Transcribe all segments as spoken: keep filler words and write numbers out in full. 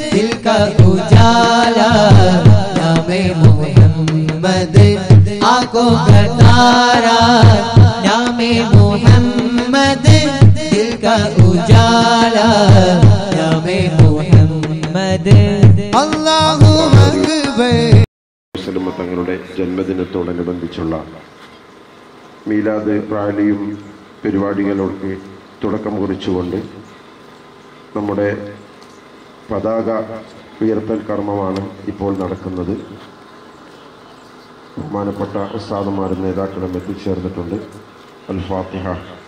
दिल का उजाला नामे मोहम्मद आंखों का तारा नामे मोहम्मद दिल का उजाला नामे मोहम्मद अल्लाहु अकबर തങ്ങളുടെ ജന്മദിനത്തോടനുബന്ധിച്ചുള്ള മീലാദ് റാലിയും പരിപാടികളൊക്കെ തുടക്കം കുറിച്ചുകൊണ്ട് നമ്മുടെ പതാക ഉയർത്തൽ കർമ്മമാണ് ഇപ്പോൾ നടക്കുന്നത്. ബഹുമാനപ്പെട്ട ഉസ്താദുമാരും നേതാക്കളും എത്തിച്ചേർന്നിട്ടുണ്ട്. അൽ ഫാത്തിഹ.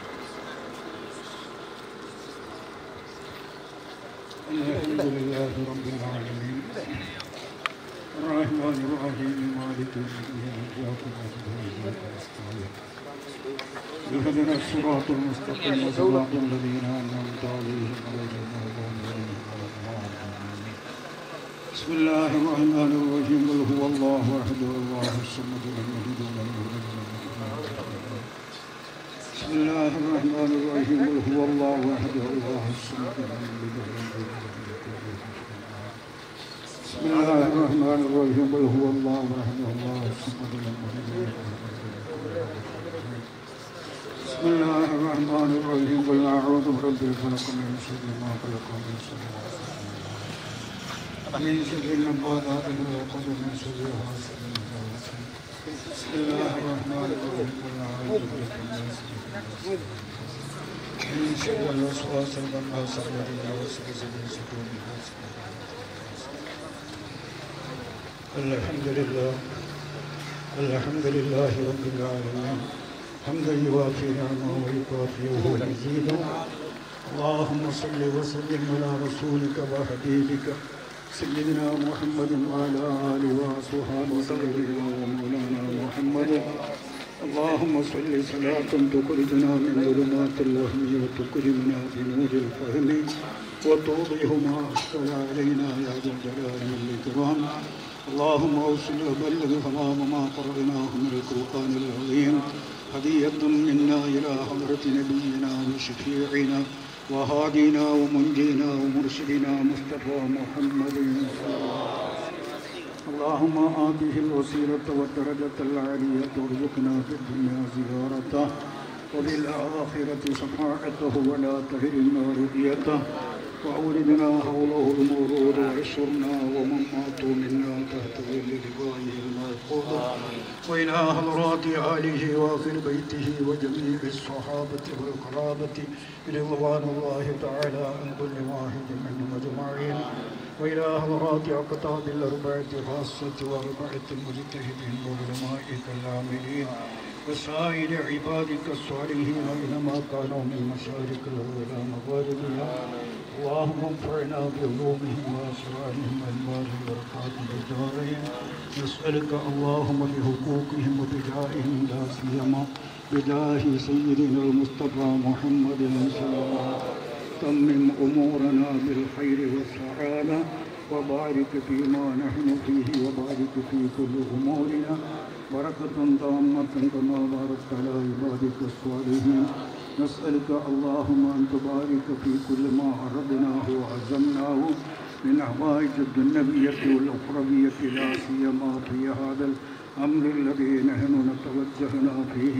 الرحمن الرحيم مالك يوم الدين إياك نعبد وإياك نستعين اهدنا الصراط المستقيم صراط الذين أنعمت عليهم غير المغضوب عليهم ولا الضالين بسم الله الرحمن الرحيم قل هو الله أحد الله الصمد لم يلد ولم يولد ولم يكن له كفوا أحد بسم الله الرحمن الرحيم قل هو الله أحد الله الصمد لم يلد ولم يولد بسم الله الرحمن الرحيم قل هو الله احد الله الصمد لم يلد ولم يولد. بسم الله الرحمن الرحيم قل اعوذ برب الفلق من شر ما خلق من شر من شر النفاثات في العقد من شر حاسد اذا حسد. بسم الله الرحمن الرحيم قل اعوذ برب الناس من شر الوسواس الخناس الذي يوسوس في صدور الناس. الحمد لله الحمد لله رب العالمين حمدا يوافي نعمه ويكافئه مزيدا. اللهم صل وسلم على رسولك وحبيبك سيدنا محمد وعلى اله واصحابه سيدنا ومولانا محمد. اللهم صل صلاة تخرجنا من ظلمات الوهم وتكرمنا بنور الفهم وتوضح ما اشكل علينا يا ذا الجلال والاكرام. اللهم اوصل وبلغ تمام ما قرأناه من القرآن العظيم هدية منا إلى حضرة نبينا وشفيعنا وهادينا ومنجينا ومرشدنا مصطفى محمد صلى الله عليه وسلم. اللهم آته الوسيلة والدرجة العالية وارزقنا في الدنيا زيارته وفي الآخرة شفاعته ولا تهرنا رؤيته وأوردنا حوله المورود وعشرنا ومن ماتوا منا تحت ظل لقائه المرفوض وإلى حضرات آله وآخر بيته وجميع الصحابة والقرابة رضوان الله تعالى عن كل واحد منهم أجمعين وإلى حضرات أقطاب الأربعة خاصة وأربعة المجتهدين وعلمائك العاملين وسائر عبادك الصالحين أينما كانوا من مشارق الأرض إلى مغاربها. اللهم انفعنا بعلومهم وأسرارهم وأنوار البركات بالدارين. نسألك اللهم بحقوقهم وبجاههم لا سيما بجاه سيدنا المصطفى محمد صلى الله عليه وسلم. تمم أمورنا بالخير والسعادة وبارك فيما نحن فيه وبارك في كل أمورنا بركة تامة كما باركت على عبادك الصالحين. نسألك اللهم أن تبارك في كل ما عرضناه وعزمناه من حوائج الدنيوية والأخروية لا سيما في هذا الأمر الذي نحن نتوجهنا فيه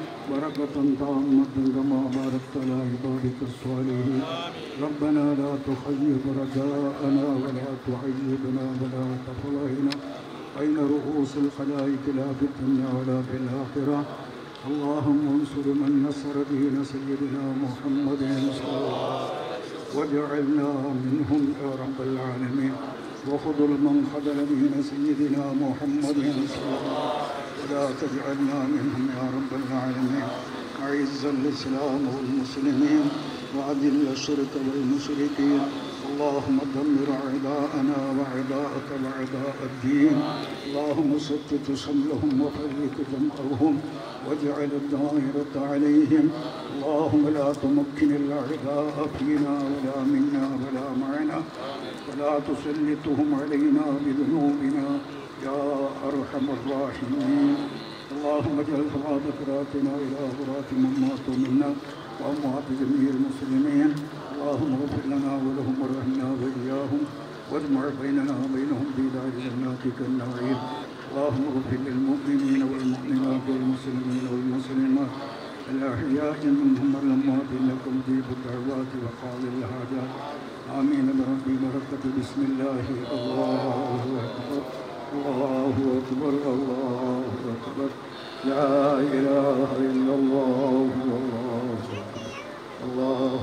بركة تامة كما باركت على عبادك الصالحين. ربنا لا تخيب رجاءنا ولا تعيبنا ولا تفضحنا بين رؤوس الخلائق لا في الدنيا ولا في الآخرة. اللهم انصر من نصر دين سيدنا محمد صلى الله عليه وسلم واجعلنا منهم يا رب العالمين. وخذل من خذل دين سيدنا محمد صلى الله عليه وسلم ولا تجعلنا منهم يا رب العالمين. أعز الإسلام والمسلمين وأذل الشرك والمشركين. اللهم دمر أعداءنا وأعداءك وأعداء الدين. اللهم شتت شملهم وفرق جمعهم واجعل الدائرة عليهم. اللهم لا تمكن الأعداء فينا ولا منا ولا معنا ولا تسلطهم علينا بذنوبنا يا أرحم الراحمين. اللهم اجعل ثواب قراتنا إلى قرات من ماتوا منا وأموات جميع المسلمين. اللهم اغفر لنا ولهم وارحمنا وإياهم واجمع بيننا وبينهم في دار جناتك النعيم. اللهم اغفر للمؤمنين والمؤمنات والمسلمين والمسلمات الأحياء منهم والأموات إنك مجيب الدعوات وقاضي الحاجات. آمين برب بركة بسم الله. الله أكبر الله أكبر الله أكبر لا إله إلا الله الله أكبر الله.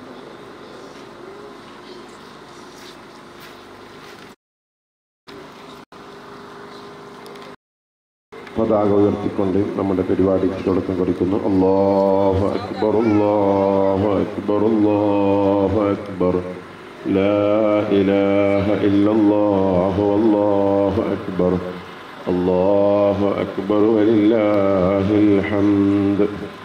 പതാക ഉയർത്തിക്കൊണ്ട് നമ്മുടെ പരിപാടിക്ക് തുടക്കം കുറിക്കുന്നു. അല്ലാഹു അക്ബർ അല്ലാഹു അക്ബർ അല്ലാഹു അക്ബർ ലാ ഇലാഹ ഇല്ലല്ലാഹു അല്ലാഹു അക്ബർ അല്ലാഹു അക്ബർ വലില്ലാഹിൽ ഹംദ്.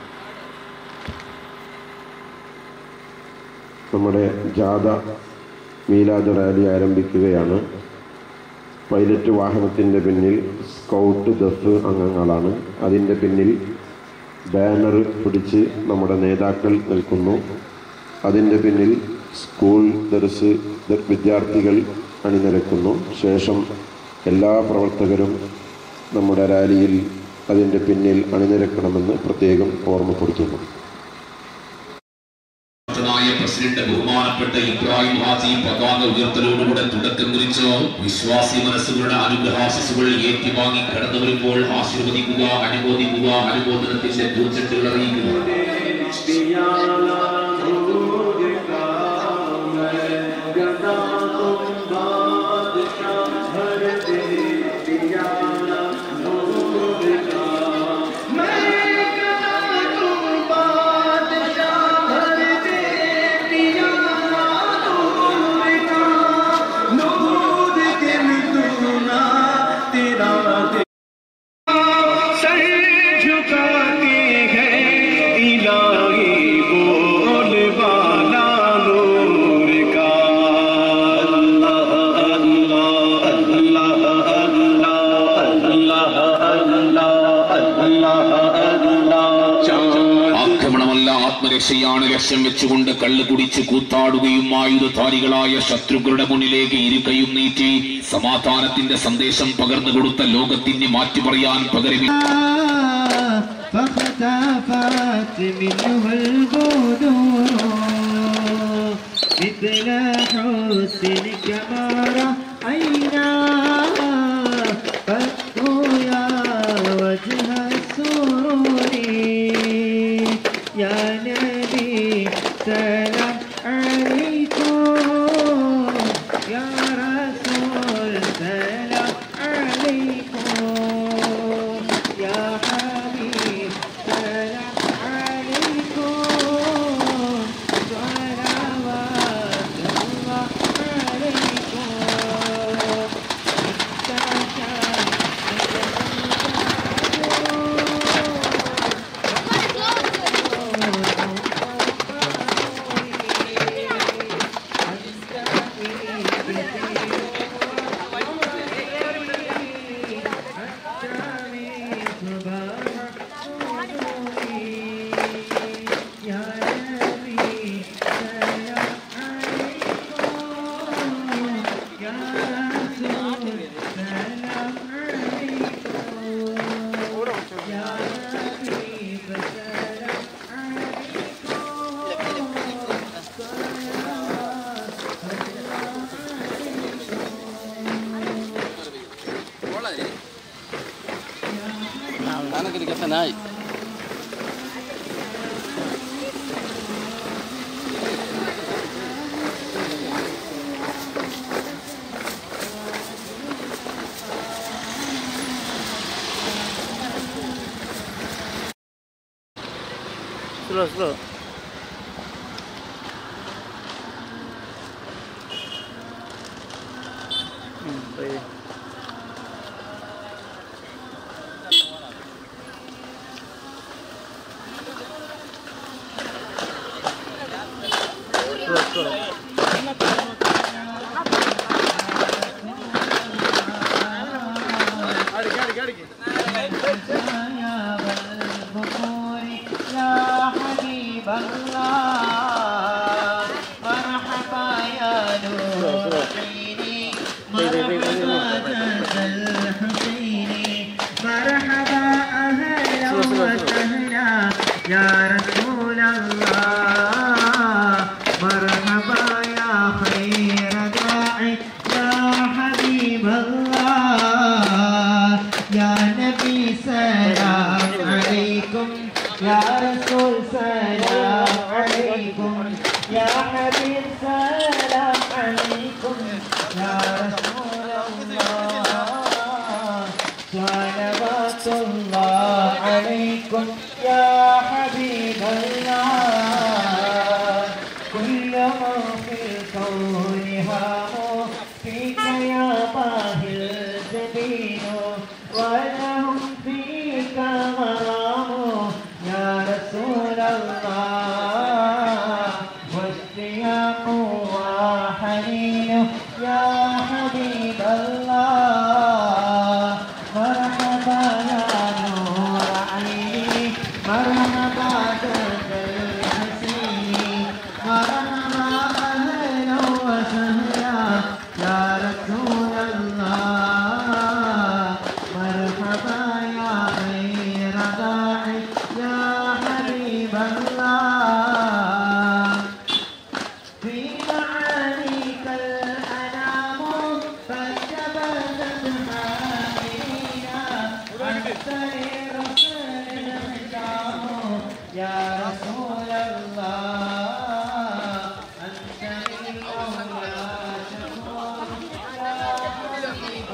നമ്മുടെ ജാഥ മീലാദ് റാലി ആരംഭിക്കുകയാണ്. പൈലറ്റ് വാഹനത്തിൻ്റെ പിന്നിൽ സ്കൗട്ട് ദഫ് അംഗങ്ങളാണ്. അതിൻ്റെ പിന്നിൽ ബാനർ പിടിച്ച് നമ്മുടെ നേതാക്കൾ നിൽക്കുന്നു. അതിൻ്റെ പിന്നിൽ സ്കൂൾ ദർസ് വിദ്യാർത്ഥികൾ അണിനിരക്കുന്നു. ശേഷം എല്ലാ പ്രവർത്തകരും നമ്മുടെ റാലിയിൽ അതിൻ്റെ പിന്നിൽ അണിനിരക്കണമെന്ന് പ്രത്യേകം ഓർമ്മപ്പെടുത്തുന്നു. പ്രസിഡന്റ് ബഹുമാനപ്പെട്ട ഇബ്രാഹിം ഹാജി പതാക ഉയർത്തലോടുകൂടെ തുടക്കം കുറിച്ചു. വിശ്വാസി മനസ്സുകളുടെ അനുഗ്രഹാശിസുകൾ ഏറ്റുവാങ്ങി കടന്നു വരുമ്പോൾ ആശീർവദിക്കുക, അനുമോദിക്കുക, അനുമോദനത്തിന്റെ പൂച്ചെട്ടുകൾ അറിയിക്കുക. ആത്മരക്ഷയാണ് ലക്ഷ്യം വെച്ചുകൊണ്ട് കള്ളു കുടിച്ച് കൂത്താടുകയും ആയുധധാരികളായ ശത്രുക്കളുടെ മുന്നിലേക്ക് ഇരുകൈയും നീട്ടി സമാധാനത്തിന്റെ സന്ദേശം പകർന്നു കൊടുത്ത ലോകത്തിന് മാറ്റി പറയാൻ പകരമില്ല. يا نبي سلام عليكم يا رسول سلام عليكم يا حبيب سلام عليكم صلوات الله عليكم. Night. Slow, slow. Hmm, baik. مرحبا يا نور عيني الله يا نبي سلام عليكم يا رسول سلام عليكم يا حبيب سلام عليكم يا رسول الله صلوات الله عليكم يا حبيب الله كل ما في الكون هام فيك يا باهي الجبين ولهم فيك مرام يا رسول الله واشتياق وحنين يا حبيب الله مرحبا يا نور عيني مرحبا جد الحسين مرحبا أهلا وسهلا يا رسول الله مرحبا يا خير داعي يا حبيب الله في معانيك الأنام فاجتبت حامينا أنت لرسول الختام يا رسول الله أنت للمولى شكور يا حبيب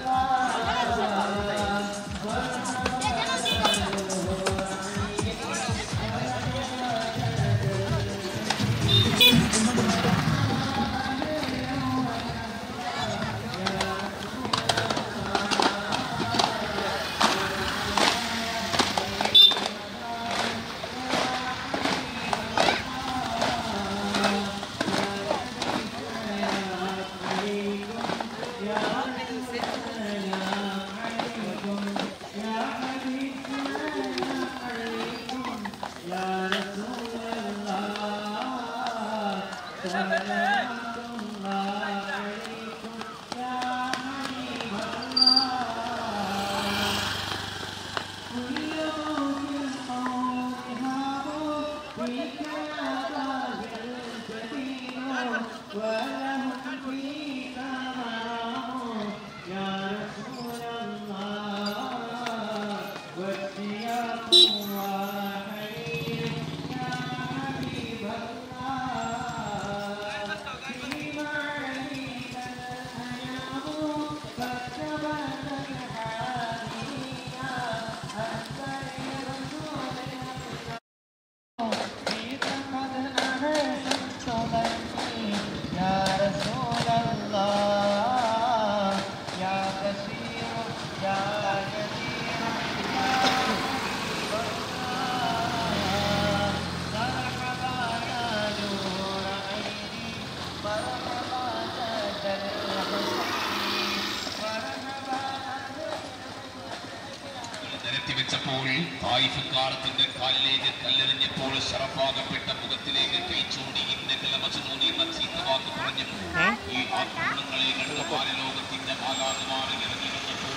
വെച്ചപ്പോൾ തായിഫക്കാരത്തിന്റെ കാലിലേക്ക് കല്ലെറിഞ്ഞപ്പോൾ ശറഫാകപ്പെട്ട മുഖത്തിലേക്ക് കൈ ചൂണ്ടി ഇന്നലെ മജനൂനി എന്ന ചീത്ത വാക്ക് പറഞ്ഞു. ഈ ആക്രമണങ്ങളെ കണ്ട ബാലലോകത്തിന്റെ ആലാകുമാറി ഇറങ്ങി വന്നപ്പോൾ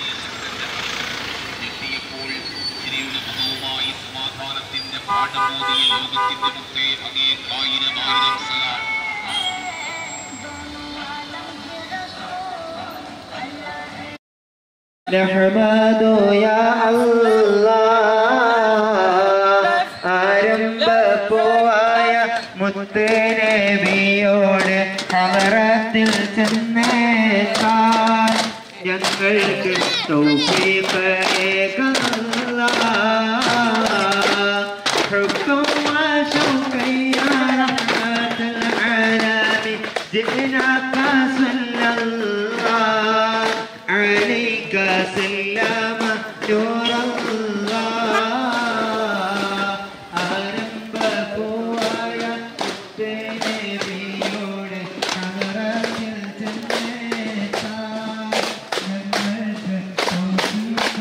എത്തിയപ്പോൾ തിരിയുടെ മുഖവുമായി സമാധാനത്തിന്റെ പാഠമോദിയ ലോകത്തിന്റെ മുഖേ അങ്ങേ ആയിരം ആയിരം സലാം. نحمد يا الله ആരംഭപ്പോയ മുത്തുനബിയോട് ഹളറത്തിൽ ചെന്നേക്കാൻ ഞങ്ങൾക്ക് തൗഫീഖ് ഏകല്ലാഹ് ഹുക്കം വശൗകി യാ റഹ്മത്തുൽ ആലമീൻ ജിനാക സല്ലല്ലാഹ് عليك سلام نور الله ആരംഭപ്പോയ മുത്തുനബിയോട് ഹളറത്തിൽ ചെന്നേക്കാൻ ഞങ്ങൾക്ക് തൗഫീഖ്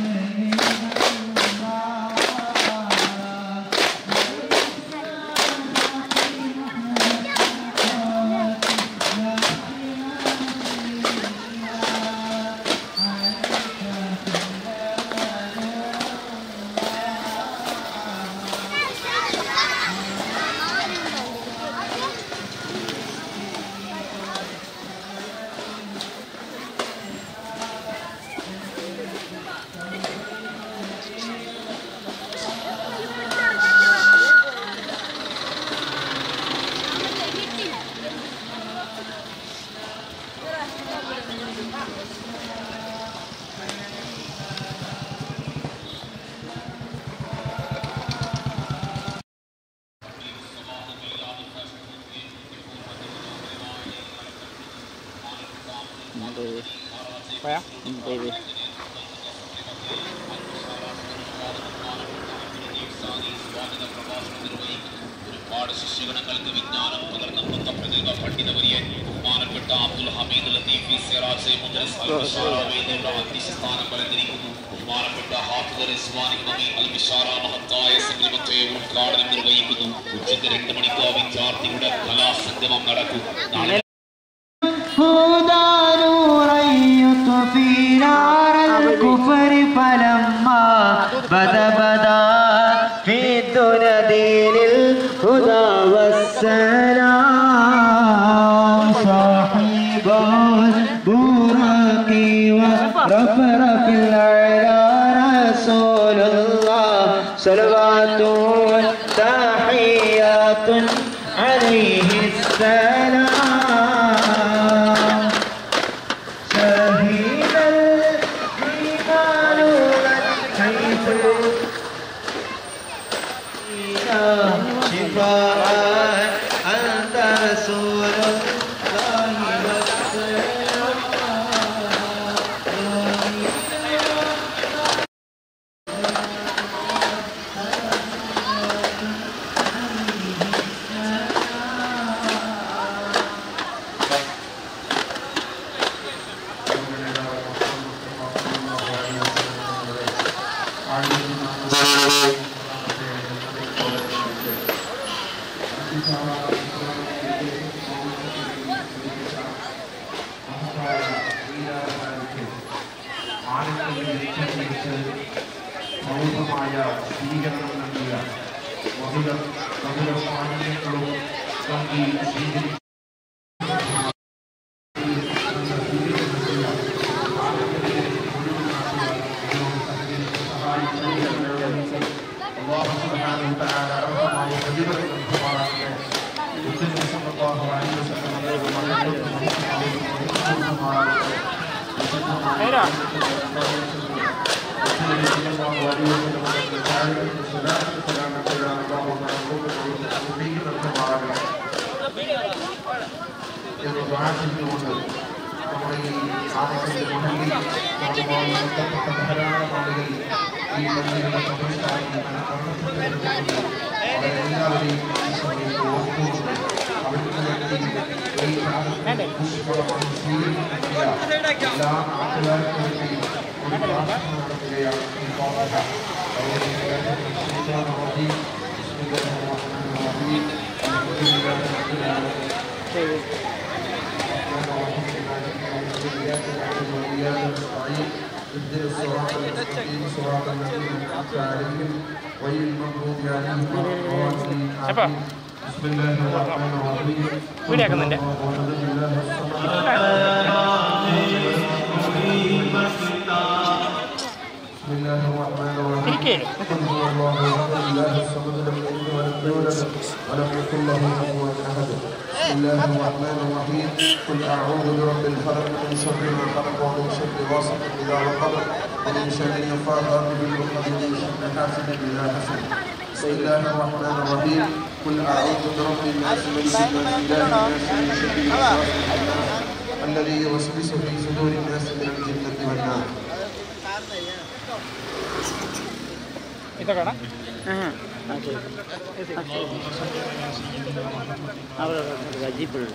Khỏe baby. ഒരുപാട് ശിഷ്യഗണങ്ങൾക്ക് വിജ്ഞാനം പകർന്ന പ്രഗൽഭ പണ്ഡിതവര്യൻ ബഹുമാനപ്പെട്ട അബ്ദുൽ ഹമീദ് ലത്തീഫി സിറാജ് മുദ്രസ് അൽ ബിഷാറ വേദിയുടെ അധ്യക്ഷസ്ഥാനം അലങ്കരിക്കുന്നു. ബഹുമാനപ്പെട്ട ഹാഫിദ് റിസ്വാനി നബി അൽ ബിഷാറ മഹത്തായ സംഗമത്തെ ഉദ്ഘാടനം നിർവഹിക്കുന്നു. ഉച്ചയ്ക്ക് രണ്ട് മണിക്ക് വിദ്യാർത്ഥികളുടെ കലാസംഗമം നടക്കും. നാളെ هدى نورا يطفي نار الكفر فلما بدا بدا في الدنيا دين الهدى والسلام صاحب البراق ورفرف العلا رسول الله صلوات تحيات عليه السلام أنت رسول മൗനമായ സ്വീകരണം നൽകിയ മധുര മധുര പാനീയങ്ങളും നൽകി സ്വീകരിച്ചു. അല്ലാഹു സുബ്ഹാനഹു വ തആല അർഹമായ പ്രതിഫലം നൽകുമാറാകട്ടെ. മുത്തനബി സല്ലല്ലാഹു അലൈഹി വസല്ലം നമ്മുടെ ഈ ആവശ്യത്തിന്റെ മുന്നിൽ ബന്ധപ്പെട്ട ധാരാളം ആളുകൾ ഈ പള്ളിയുടെ പ്രവേശനത്തിന് അവരെല്ലാവരെയും ഈ സമയത്ത് ഓർക്കുന്നുണ്ട്. അവർക്ക് വേണ്ടി ഈ പുഷ്പമാണ് സ്വീകരിക്കുന്ന എല്ലാ നാട്ടുകാർക്കും വേണ്ടി ഒരു പ്രാർത്ഥന നടത്തുകയാണ് ഈ പാവക. اهدنا الصراط المستقيم صراط الذين انعمت عليهم غير المغضوب عليهم ولا الضالين. بسم الله الرحمن الرحيم. بسم الله الرحمن الرحيم. قل هو الله احد الله الصمد لم يلد ولم يولد ولم يكن له كفوا احد. بسم الله الرحمن الرحيم. قل اعوذ برب الفلق من شر ما خلق ومن شر غاسق اذا وقب ومن شر النفاثات بالعقد ومن شر حاسد اذا حسد. بسم الله الرحمن الرحيم. قل اعوذ برب الناس ملك الناس اله الناس من شر الوسواس الخناس الذي يوسوس في صدور الناس من الجنه والنار. Itu kan? Aha. Oke. Apa wajib dulu.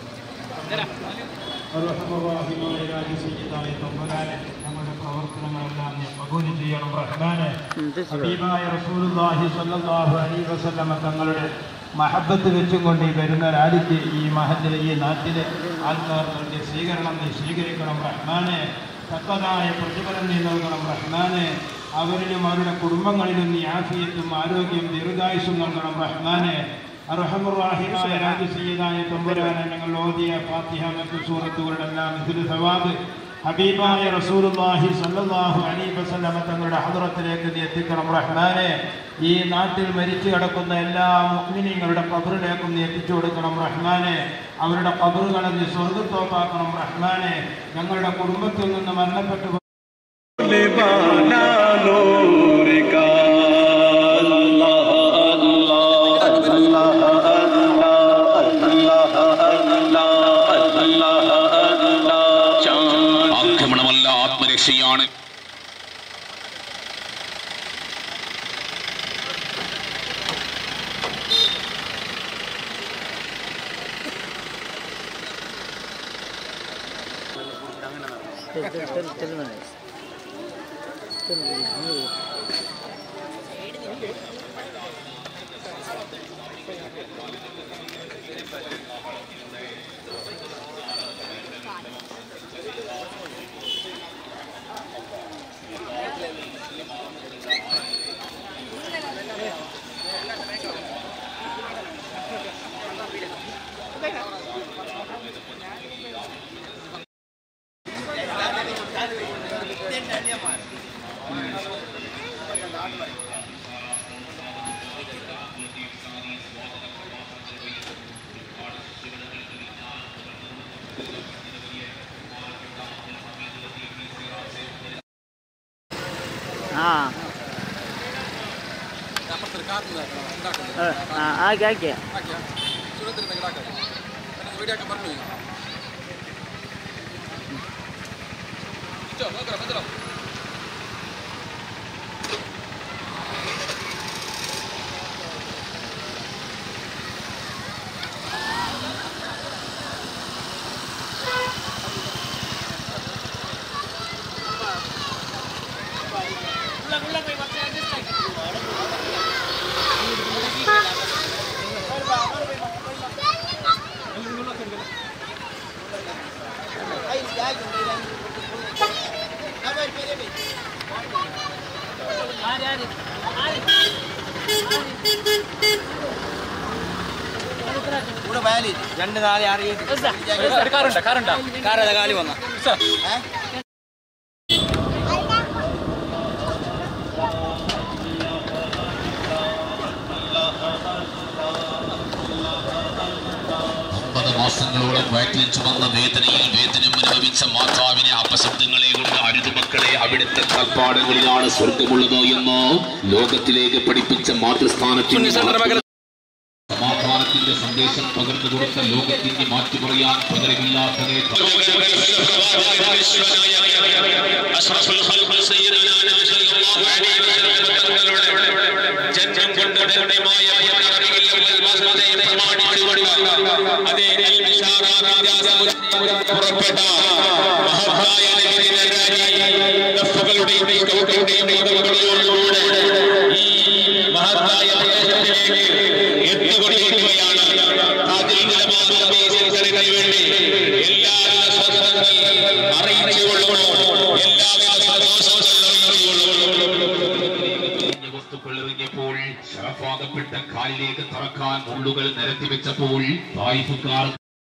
അർഹമറാഹിമായ രാജസീയതായ തമ്പുരാനെ നമ്മുടെ പ്രവർത്തനങ്ങളെല്ലാം നീ കബൂൽ ചെയ്യണം റഹ്മാനെ. ഹബീബായ റസൂലുള്ളാഹി സ്വല്ലല്ലാഹു അലൈഹി വസല്ലമ തങ്ങളുടെ മഹബത്ത് വെച്ചും കൊണ്ട് ഈ വരുന്ന രാജ്യത്ത് ഈ മഹത്തിലെ ഈ നാട്ടിലെ ആൾക്കാർക്ക് സ്വീകരണം നീ സ്വീകരിക്കണം റഹ്മാനെ. തക്കതായ പ്രതിഫലം നീ നൽകണം റഹ്മാനെ. അവരിലും അവരുടെ കുടുംബങ്ങളിലും നീ ആഫിയത്തും ആരോഗ്യം ദീർഘായുസ്സും നൽകണം റഹ്മാനെ. അർഹമുറാഹിമായ രാജസീയതായ തമ്പുരാനെ ഞങ്ങൾ ഓതിയ ഫാത്തിഹ മറ്റു സൂറത്തുകളുടെ എല്ലാം ഇതിൽ സവാബ് ഹബീബായ റസൂലുള്ളാഹി സ്വല്ലല്ലാഹു അലൈഹി വസല്ലമ തങ്ങളുടെ ഹദ്റത്തിലേക്ക് നീ എത്തിക്കണം റഹ്മാനെ. ഈ നാട്ടിൽ മരിച്ചു കിടക്കുന്ന എല്ലാ മുഅ്മിനീങ്ങളുടെ ഖബറിലേക്കും നീ എത്തിച്ചു കൊടുക്കണം റഹ്മാനെ. അവരുടെ ഖബറുകളെ നീ സ്വർഗ്ഗത്തോപ്പാക്കണം റഹ്മാനെ. ഞങ്ങളുടെ കുടുംബത്തിൽ നിന്ന് മരണപ്പെട്ടു ആക്രമണമല്ല, ആത്മരക്ഷയാണ്. ആ ആക്കി ആക്കിയ രണ്ട് നാല് ആറ് കാറുണ്ട കാറുണ്ട കാറേതാ കാലി വന്ന മാസങ്ങളോളം വയറ്റിൽ ചുമന്ന വേദനയിൽ വേദനം അനുഭവിച്ച മാതാവിനെ അപശബ്ദങ്ങളെ കൊണ്ട് അരുത് മക്കളെ, അവിടുത്തെ കൽപ്പാടങ്ങളിലാണ് സ്വർഗമുള്ളത് എന്ന് ലോകത്തിലേക്ക് പഠിപ്പിച്ച മാതൃസ്ഥാനത്തിന് സമാധാനത്തിന്റെ സന്ദേശം പകർന്നു കൊടുത്ത ലോകത്തിന്റെ മാറ്റിമറിയാൻ പകരമില്ലാത്ത പുറപ്പെട്ട മഹത്തായ ഈ മഹത്തായ എത്തുകൊണ്ടിരിക്കുകയാണ്. വസ്തുക്കൾ എറിഞ്ഞപ്പോൾ ശറഫാകപ്പെട്ട കാലിലേക്ക് തറക്കാൻ മുള്ളുകൾ നിരത്തി വെച്ചപ്പോൾ തായിഫുകാർ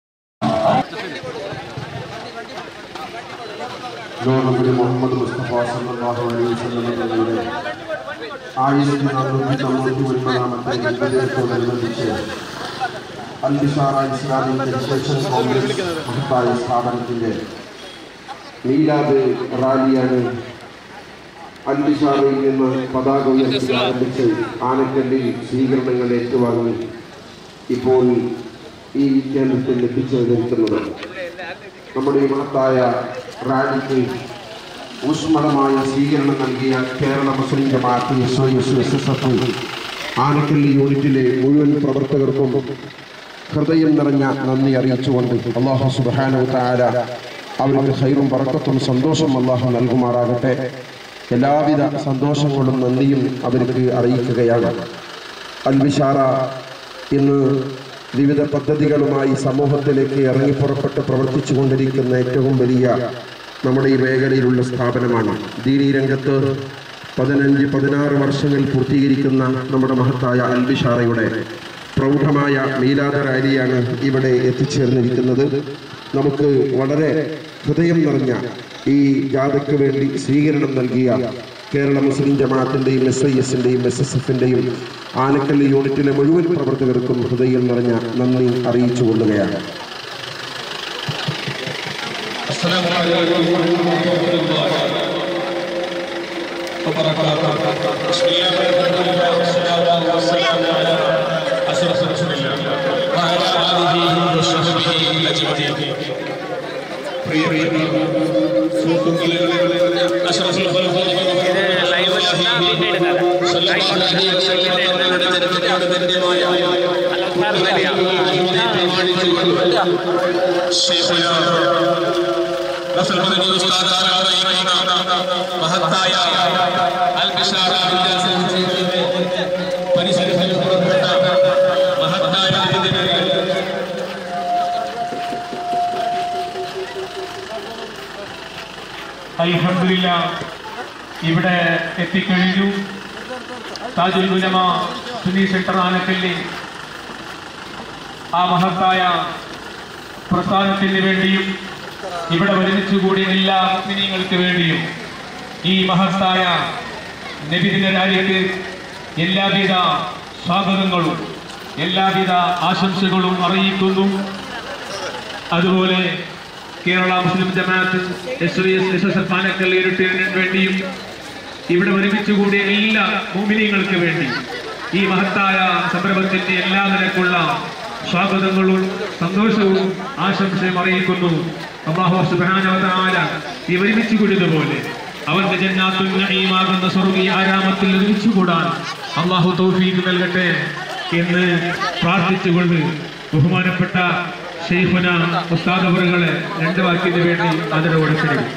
മുഹമ്മദ് മുസ്തഫ സല്ലല്ലാഹു അലൈഹി വസല്ലമയുടെ ആയിരത്തി നാനൂറ്റി തൊണ്ണൂറ്റി ഒൻപതാമത്തെ ജന്മദിനത്തോടനുബന്ധിച്ച് Al Bishara Islamic Education Congress മഹത്തായ സ്ഥാപനത്തിൻ്റെ മീലാദ് റാലിയാണ് അൽ ബിഷാറയിൽ നിന്ന് പതാക ഉയർത്തി ആരംഭിച്ച് ആനക്കല്ലിൽ സ്വീകരണങ്ങൾ ഏറ്റുവാങ്ങി ഇപ്പോൾ ഈ കേന്ദ്രത്തിൽ എത്തിച്ചേർന്നിരിക്കുന്നത്. നമ്മുടെ ഈ മഹത്തായ റാലിക്ക് ഊഷ്മളമായ സ്വീകരണം നൽകിയ Kerala Muslim Jamaath S O S S S F ആനക്കല്ലി യൂണിറ്റിലെ മുഴുവൻ പ്രവർത്തകർക്കും ഹൃദയം നിറഞ്ഞ നന്ദി അറിയിച്ചുകൊണ്ട് അല്ലാഹു സുബ്ഹാനഹു വ തആല അവർക്ക് ഖൈറും ബറക്കത്തും സന്തോഷം അല്ലാഹു നൽകുമാറാകട്ടെ. എല്ലാവിധ സന്തോഷങ്ങളും നന്ദിയും അവർക്ക് അറിയിക്കുകയാണ്. അൽ ബിഷാറ ഇന്ന് വിവിധ പദ്ധതികളുമായി സമൂഹത്തിലേക്ക് ഇറങ്ങിപ്പുറപ്പെട്ട് പ്രവർത്തിച്ചു കൊണ്ടിരിക്കുന്ന ഏറ്റവും വലിയ നമ്മുടെ ഈ മേഖലയിലുള്ള സ്ഥാപനമാണ്. ദീനീ രംഗത്ത് പതിനഞ്ച് പതിനാറ് വർഷങ്ങൾ പൂർത്തീകരിക്കുന്ന നമ്മുടെ മഹത്തായ അൽ ബിഷാറയുടെ പ്രൗഢമായ മീലാദ് റാലിയാണ് ഇവിടെ എത്തിച്ചേർന്നിരിക്കുന്നത്. നമുക്ക് വളരെ ഹൃദയം നിറഞ്ഞ ഈ ജാഥയ്ക്ക് വേണ്ടി സ്വീകരണം നൽകിയ കേരള മുസ്ലിം ജമാഅത്തിൻ്റെയും എസ് ഐ എസിൻ്റെയും എസ് എസ് എഫിൻ്റെയും ആനക്കല്ല് യൂണിറ്റിലെ മുഴുവൻ പ്രവർത്തകർക്കും ഹൃദയം നിറഞ്ഞ നന്ദി അറിയിച്ചു കൊള്ളുകയാണ്. മഹത്തായ അൽബിഷാറ പരിസരത്തിൽ പുറപ്പെട്ട മഹത്തായ അൽഹംദുലില്ലാഹ് ഇവിടെ എത്തിക്കഴിഞ്ഞു. താജുൽ ഉലമ സുന്നി സെന്റർ ആനക്കല്ല് ആ മഹത്തായ പ്രസ്ഥാനത്തിന് വേണ്ടിയും ഇവിടെ ഒരുമിച്ചുകൂടിയ എല്ലാ മുസ്ലിങ്ങൾക്ക് വേണ്ടിയും ഈ മഹത്തായ നബിദിന റാലിക്ക് എല്ലാവിധ സ്വാഗതങ്ങളും എല്ലാവിധ ആശംസകളും അറിയിക്കുന്നു. അതുപോലെ Kerala Muslim Jamaath S V S S S F Anakkallu യൂണിറ്റിന് വേണ്ടിയും ഇവിടെ ഒരുമിച്ചുകൂടിയ എല്ലാ മുഅ്മിനീങ്ങൾക്ക് വേണ്ടി ഈ മഹത്തായ സംരംഭത്തിന്റെ എല്ലാ നിലക്കുള്ള സ്വാഗതങ്ങളും സന്തോഷവും ആശംസയും അറിയിക്കുന്നു. അല്ലാഹു സുബ്ഹാനഹു വ തആല ഈ ഒരുമിച്ച് കൂടിയതുപോലെ അവന്റെ ജന്നാത്തുൽ നഈമാകുന്ന സ്വർഗ്ഗീയ ആരാമത്തിൽ ഒരുമിച്ചുകൂടാൻ അല്ലാഹു തൗഫീഖ് നൽകട്ടെ എന്ന് പ്രാർത്ഥിച്ചുകൊണ്ട് ബഹുമാനപ്പെട്ട ശൈഖുന ഉസ്താദ് അവറുകളെ രണ്ട് വാക്കിന് വേണ്ടി ആദരവോടെ ക്ഷണിക്കുന്നു.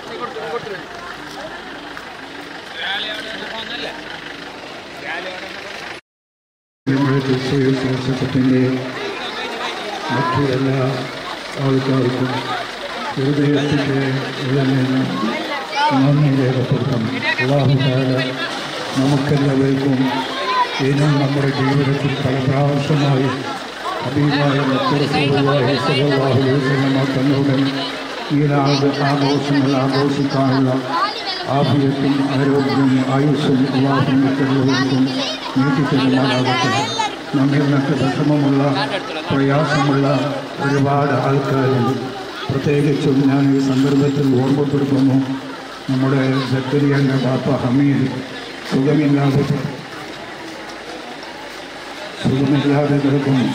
മറ്റു എല്ലാ ആൾക്കാർക്കും ഹൃദയത്തിൻ്റെ ഉടനെന്ന് നന്ദി രേഖപ്പെടുത്തണം. അല്ലാഹു തആല നമുക്കെല്ലാവർക്കും ഇന്നും നമ്മുടെ ജീവിതത്തിൽ പല പ്രാവശ്യമായി ഹബീബായ റസൂലുള്ളാഹി സ്വല്ലല്ലാഹു അലൈഹി വസല്ലം തങ്ങളുടെ ഈദ് ആഘോഷങ്ങൾ ആഘോഷിക്കാനുള്ള ആഫിയത്തും ആരോഗ്യവും ആയുസ്സും അല്ലാഹു നമുക്കെല്ലാവർക്കും നീട്ടിത്തരുമാറാകട്ടെ. നമ്മിൽ നിന്നൊക്കെ വിഷമമുള്ള പ്രയാസമുള്ള ഒരുപാട് ആൾക്കാരുണ്ട്. പ്രത്യേകിച്ചും ഞാൻ ഈ സന്ദർഭത്തിൽ ഓർമ്മപ്പെടുത്തുന്നു, നമ്മുടെ സക്കരിയാൻ്റെ ബാപ്പ ഹമീദ് സുഖമില്ലാതെ സുഖമില്ലാതെ കിടക്കുന്നു.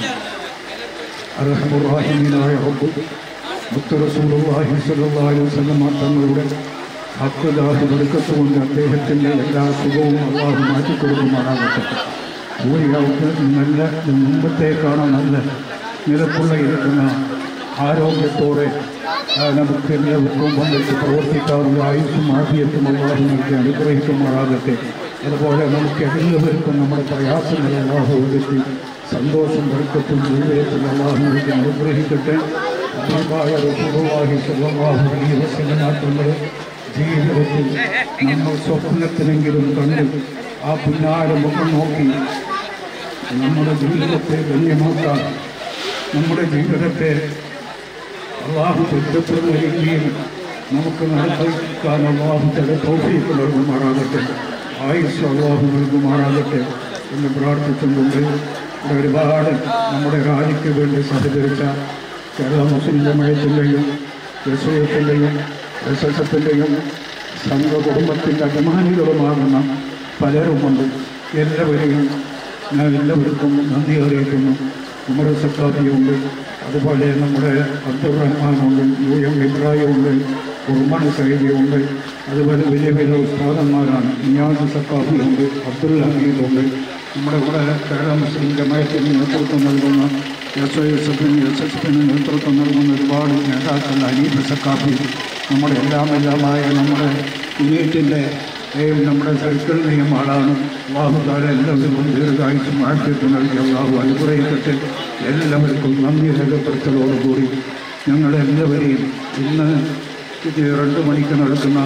അർഹമുർ-റഹീമീനായ റബ്ബ് മുത്ത് റസൂലുള്ളാഹി സ്വല്ലല്ലാഹു അലൈഹി വസല്ലം തങ്ങളുടെ ഹഖ്ഖാഹി ബർക്കത്ത് കൊണ്ട് അദ്ദേഹത്തിൻ്റെ എല്ലാ സുഖവും അല്ലാഹു മാറ്റിക്കൊടുക്കുമാറാകട്ടെ. ഭൂരിയാൾക്ക് നല്ല മുമ്പത്തേക്കാണ് നല്ല നിലക്കുള്ള ഇരിക്കുന്ന ആരോഗ്യത്തോടെ നമുക്ക് എല്ലാവർക്കും വന്നിട്ട് പ്രവർത്തിക്കാറുള്ള ആയുസ്സും ആഫിയത്തും അല്ലാഹു നമുക്ക് അനുഗ്രഹിക്കുമാറാകട്ടെ. അതുപോലെ നമുക്ക് എല്ലാവർക്കും നമ്മുടെ പ്രയാസങ്ങൾ അല്ലാഹു ഒതുക്കി സന്തോഷം ബർക്കത്തും ജീവിതത്തിൽ അല്ലാഹു നമുക്ക് അനുഗ്രഹിക്കട്ടെ. ഹബീബായ റസൂലുള്ളാഹി സ്വല്ലല്ലാഹു അലൈഹി വസല്ലം തങ്ങളുടെ ജീവിതത്തിൽ നമ്മൾ സ്വപ്നത്തിനെങ്കിലും കണ്ട് ആ പിന്നാലെ മുഖം നോക്കി നമ്മുടെ ജീവിതത്തെ ധന്യമാക്കാൻ, നമ്മുടെ ജീവിതത്തെ അല്ലാഹു തൃപ്തിപ്പെടുകയും നമുക്ക് നടപ്പാക്കാൻ അല്ലാഹു തആല തൗഫീഖ് നൽകുമാറാകട്ടെ. ആയുസ്സ് അല്ലാഹു നൽകുമാറാകട്ടെ എന്ന് പ്രാർത്ഥിച്ചുകൊണ്ട് ഒരുപാട് നമ്മുടെ റാലിക്ക് വേണ്ടി സഹകരിച്ച കേരള മുസ്ലിം ജമാഅത്തിൻ്റെയും എസ് വൈ എഫിൻ്റെയും എസ് എസ് എഫിൻ്റെയും സംഘ കുടുംബത്തിൻ്റെ അഭിമാനികളുമാകുന്ന പലരുമുണ്ട്. എല്ലാവരെയും ഞാൻ എല്ലാവർക്കും നന്ദി അറിയിക്കുന്നു. ഉമർ സക്കാഫിയുണ്ട്, അതുപോലെ നമ്മുടെ അബ്ദുർ റഹ്മാനുണ്ട്, യു എം ഇബ്രാഹിമുണ്ട്, ഉർമാൻ സൈദിയുണ്ട്, അതുപോലെ വലിയ വലിയ ഉസ്താദന്മാരാണ്. നിയാസ് സക്കാഫിയുണ്ട്, അബ്ദുൽ ഹമീദുണ്ട്. നമ്മുടെ കൂടെ കേരള മുസ്ലിം ജമാഅത്തിന് നേതൃത്വം നൽകുന്ന എസ് ഐ എസ് എഫിന് എസ് എസ് എഫിന് നേതൃത്വം നൽകുന്ന ഒരുപാട് നേതാക്കൾ, അനീഫ് സക്കാഫി, നമ്മുടെ എല്ലാം എല്ലാമായ നമ്മുടെ യൂണിറ്റിൻ്റെ നമ്മുടെ സർക്കിളിനെയും ആളാണ്. അല്ലാഹു തആല എല്ലാവർക്കും ദീർഘായുസ്സും ആഫിയത്തും നൽകി അല്ലാഹു അനുഗ്രഹിക്കട്ടെ. എല്ലാവർക്കും നന്ദി രേഖപ്പെടുത്തലോടുകൂടി ഞങ്ങളെല്ലാവരെയും ഇന്ന് ഇത് രണ്ട് മണിക്ക് നടക്കുന്ന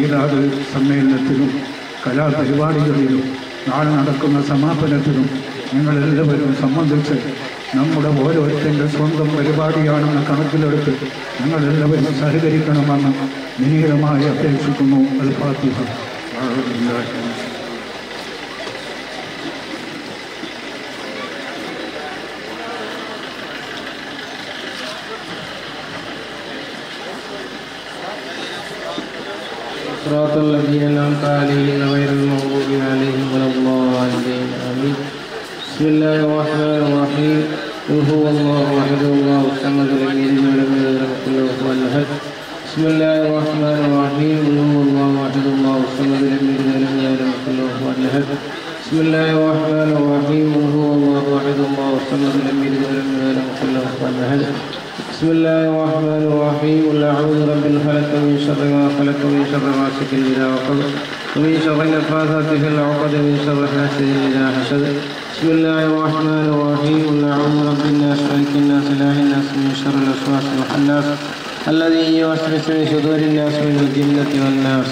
മീലാദ് സമ്മേളനത്തിലും കലാപരിപാടികളിലും നാളെ നടക്കുന്ന സമാപനത്തിലും ഞങ്ങളെല്ലാവരും സംബന്ധിച്ച് നമ്മുടെ ഓരോരുത്തരുടെ സ്വന്തം പരിപാടിയാണെന്ന് കണക്കിലെടുത്ത് ഞങ്ങളെല്ലാവരും സഹകരിക്കണമെന്ന് വിനീതമായി അപേക്ഷിക്കുന്നു. അൽ ഫാത്തിഹ. صراط الذين أنعمت عليهم غير المغضوب عليهم ولا الضالين آمين. بسم الله الرحمن الرحيم. قل هو الله أحد الله الصمد لم يلد ولم يولد ولم يكن له كفوا أحد. بسم الله الرحمن الرحيم. قل هو الله أحد الله الصمد لم يلد ولم يولد ولم يكن له كفوا أحد. بسم الله الرحمن الرحيم. قل هو الله أحد الله الصمد لم يلد ولم يولد ولم يكن له كفوا أحد. بسم الله الرحمن الرحيم. قل أعوذ برب الفلق من شر ما خلق ومن شر غاسق إذا وقب ومن شر النفاثات في العقد ومن شر حاسد إذا حسد. بسم الله الرحمن الرحيم. قل أعوذ برب الناس ملك الناس إله الناس من شر الوسواس الخناس الذي يوسوس في صدور الناس من الجنة والناس.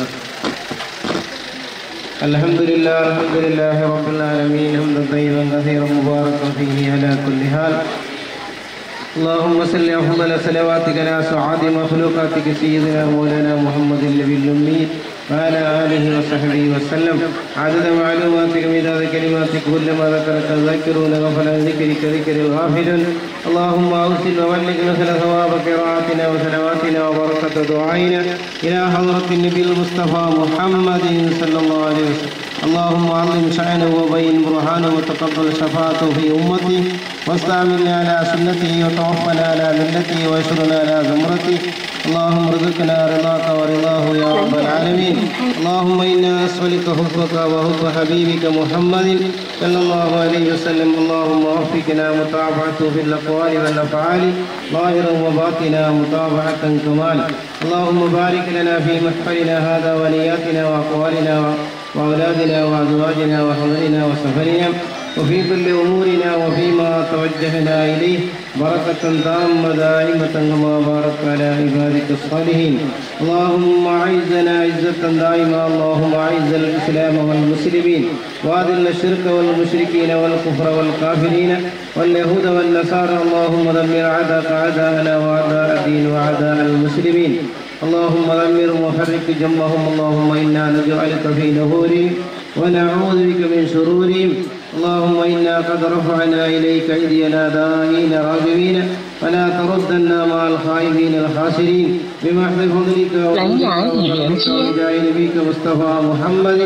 الحمد لله الحمد لله رب العالمين حمدا طيبا كثيرا مباركا فيه على كل حال. اللهم صل أفضل صلواتك على سعاد مخلوقاتك سيدنا مولانا محمد النبي الأمي وعلى آله وصحبه وسلم عدد معلوماتك مداد كلماتك كلما ذكرك الذاكرون غفل عن ذكرك ذكر الغافلون. اللهم أوصل وبلغ مثل ثواب قراءتنا وصلواتنا وبركة دعائنا إلى حضرة النبي المصطفى محمد صلى الله عليه وسلم. اللهم أعظم شأنه وبين برهانه وتقبل شفاعته في أمته واستعملنا على سنته وتوفنا على ملته واشرنا على زمرته. اللهم ارزقنا رضاك ورضاه يا رب العالمين. اللهم إنا نسألك حبك وحب حبيبك محمد صلى الله عليه وسلم. اللهم وفقنا متابعته في الأقوال والأفعال ظاهرا وباطنا متابعة كمال. اللهم بارك لنا في محفلنا هذا ونياتنا وأقوالنا وأولادنا وأزواجنا وحضرنا وسفرنا وفي كل أمورنا وفيما توجهنا إليه بركة تامة دائمة كما باركت على عبادك الصالحين. اللهم أعزنا عزة دائمة. اللهم أعز الإسلام والمسلمين وأذل الشرك والمشركين والكفر والكافرين واليهود والنصارى. اللهم دمر أعداءك أعداءنا وأعداء الدين وأعداء المسلمين. اللهم دمر وفرق جمعهم. اللهم إنا نجعلك في نهورهم ونعوذ بك من شرورهم. اللهم إنا قد رفعنا إليك أيدينا داعين راغبين فلا تردنا مع الخائبين الخاسرين بمحض فضلك وجاه نبيك مصطفى محمد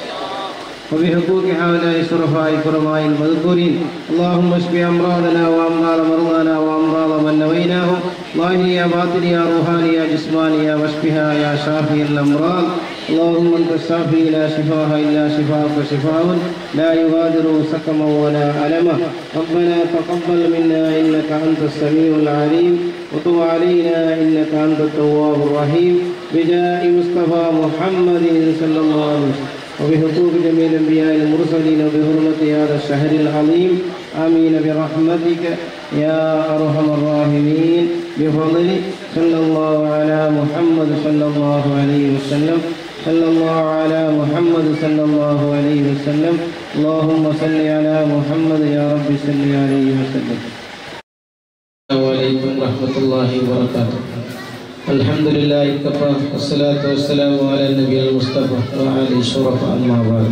وبحقوق هؤلاء الشرفاء الكرماء المذكورين. اللهم اشف أمراضنا وأمراض مرضانا وأمراض من نويناهم ظاهر يا باطن يا روحاني يا جسماني يا واشفها يا شافي الأمراض. اللهم أنت الشافي لا شفاء إلا شفاءك شفاء لا يغادر سقما ولا ألما. ربنا تقبل منا إنك أنت السميع العليم وتب علينا إنك أنت التواب الرحيم بجاه مصطفى محمد صلى الله عليه وسلم وبحقوق جميع الأنبياء المرسلين وبحرمة هذا الشهر العظيم. آمين برحمتك يا أرحم الراحمين بفضل صلى الله على محمد صلى الله عليه وسلم. صلى الله على محمد صلى الله عليه وسلم. اللهم صل على محمد يا رب صل عليه وسلم. السلام عليكم ورحمة الله وبركاته. الحمد لله كفى والصلاة والسلام على النبي المصطفى وعلى الشرفاء أما بعد.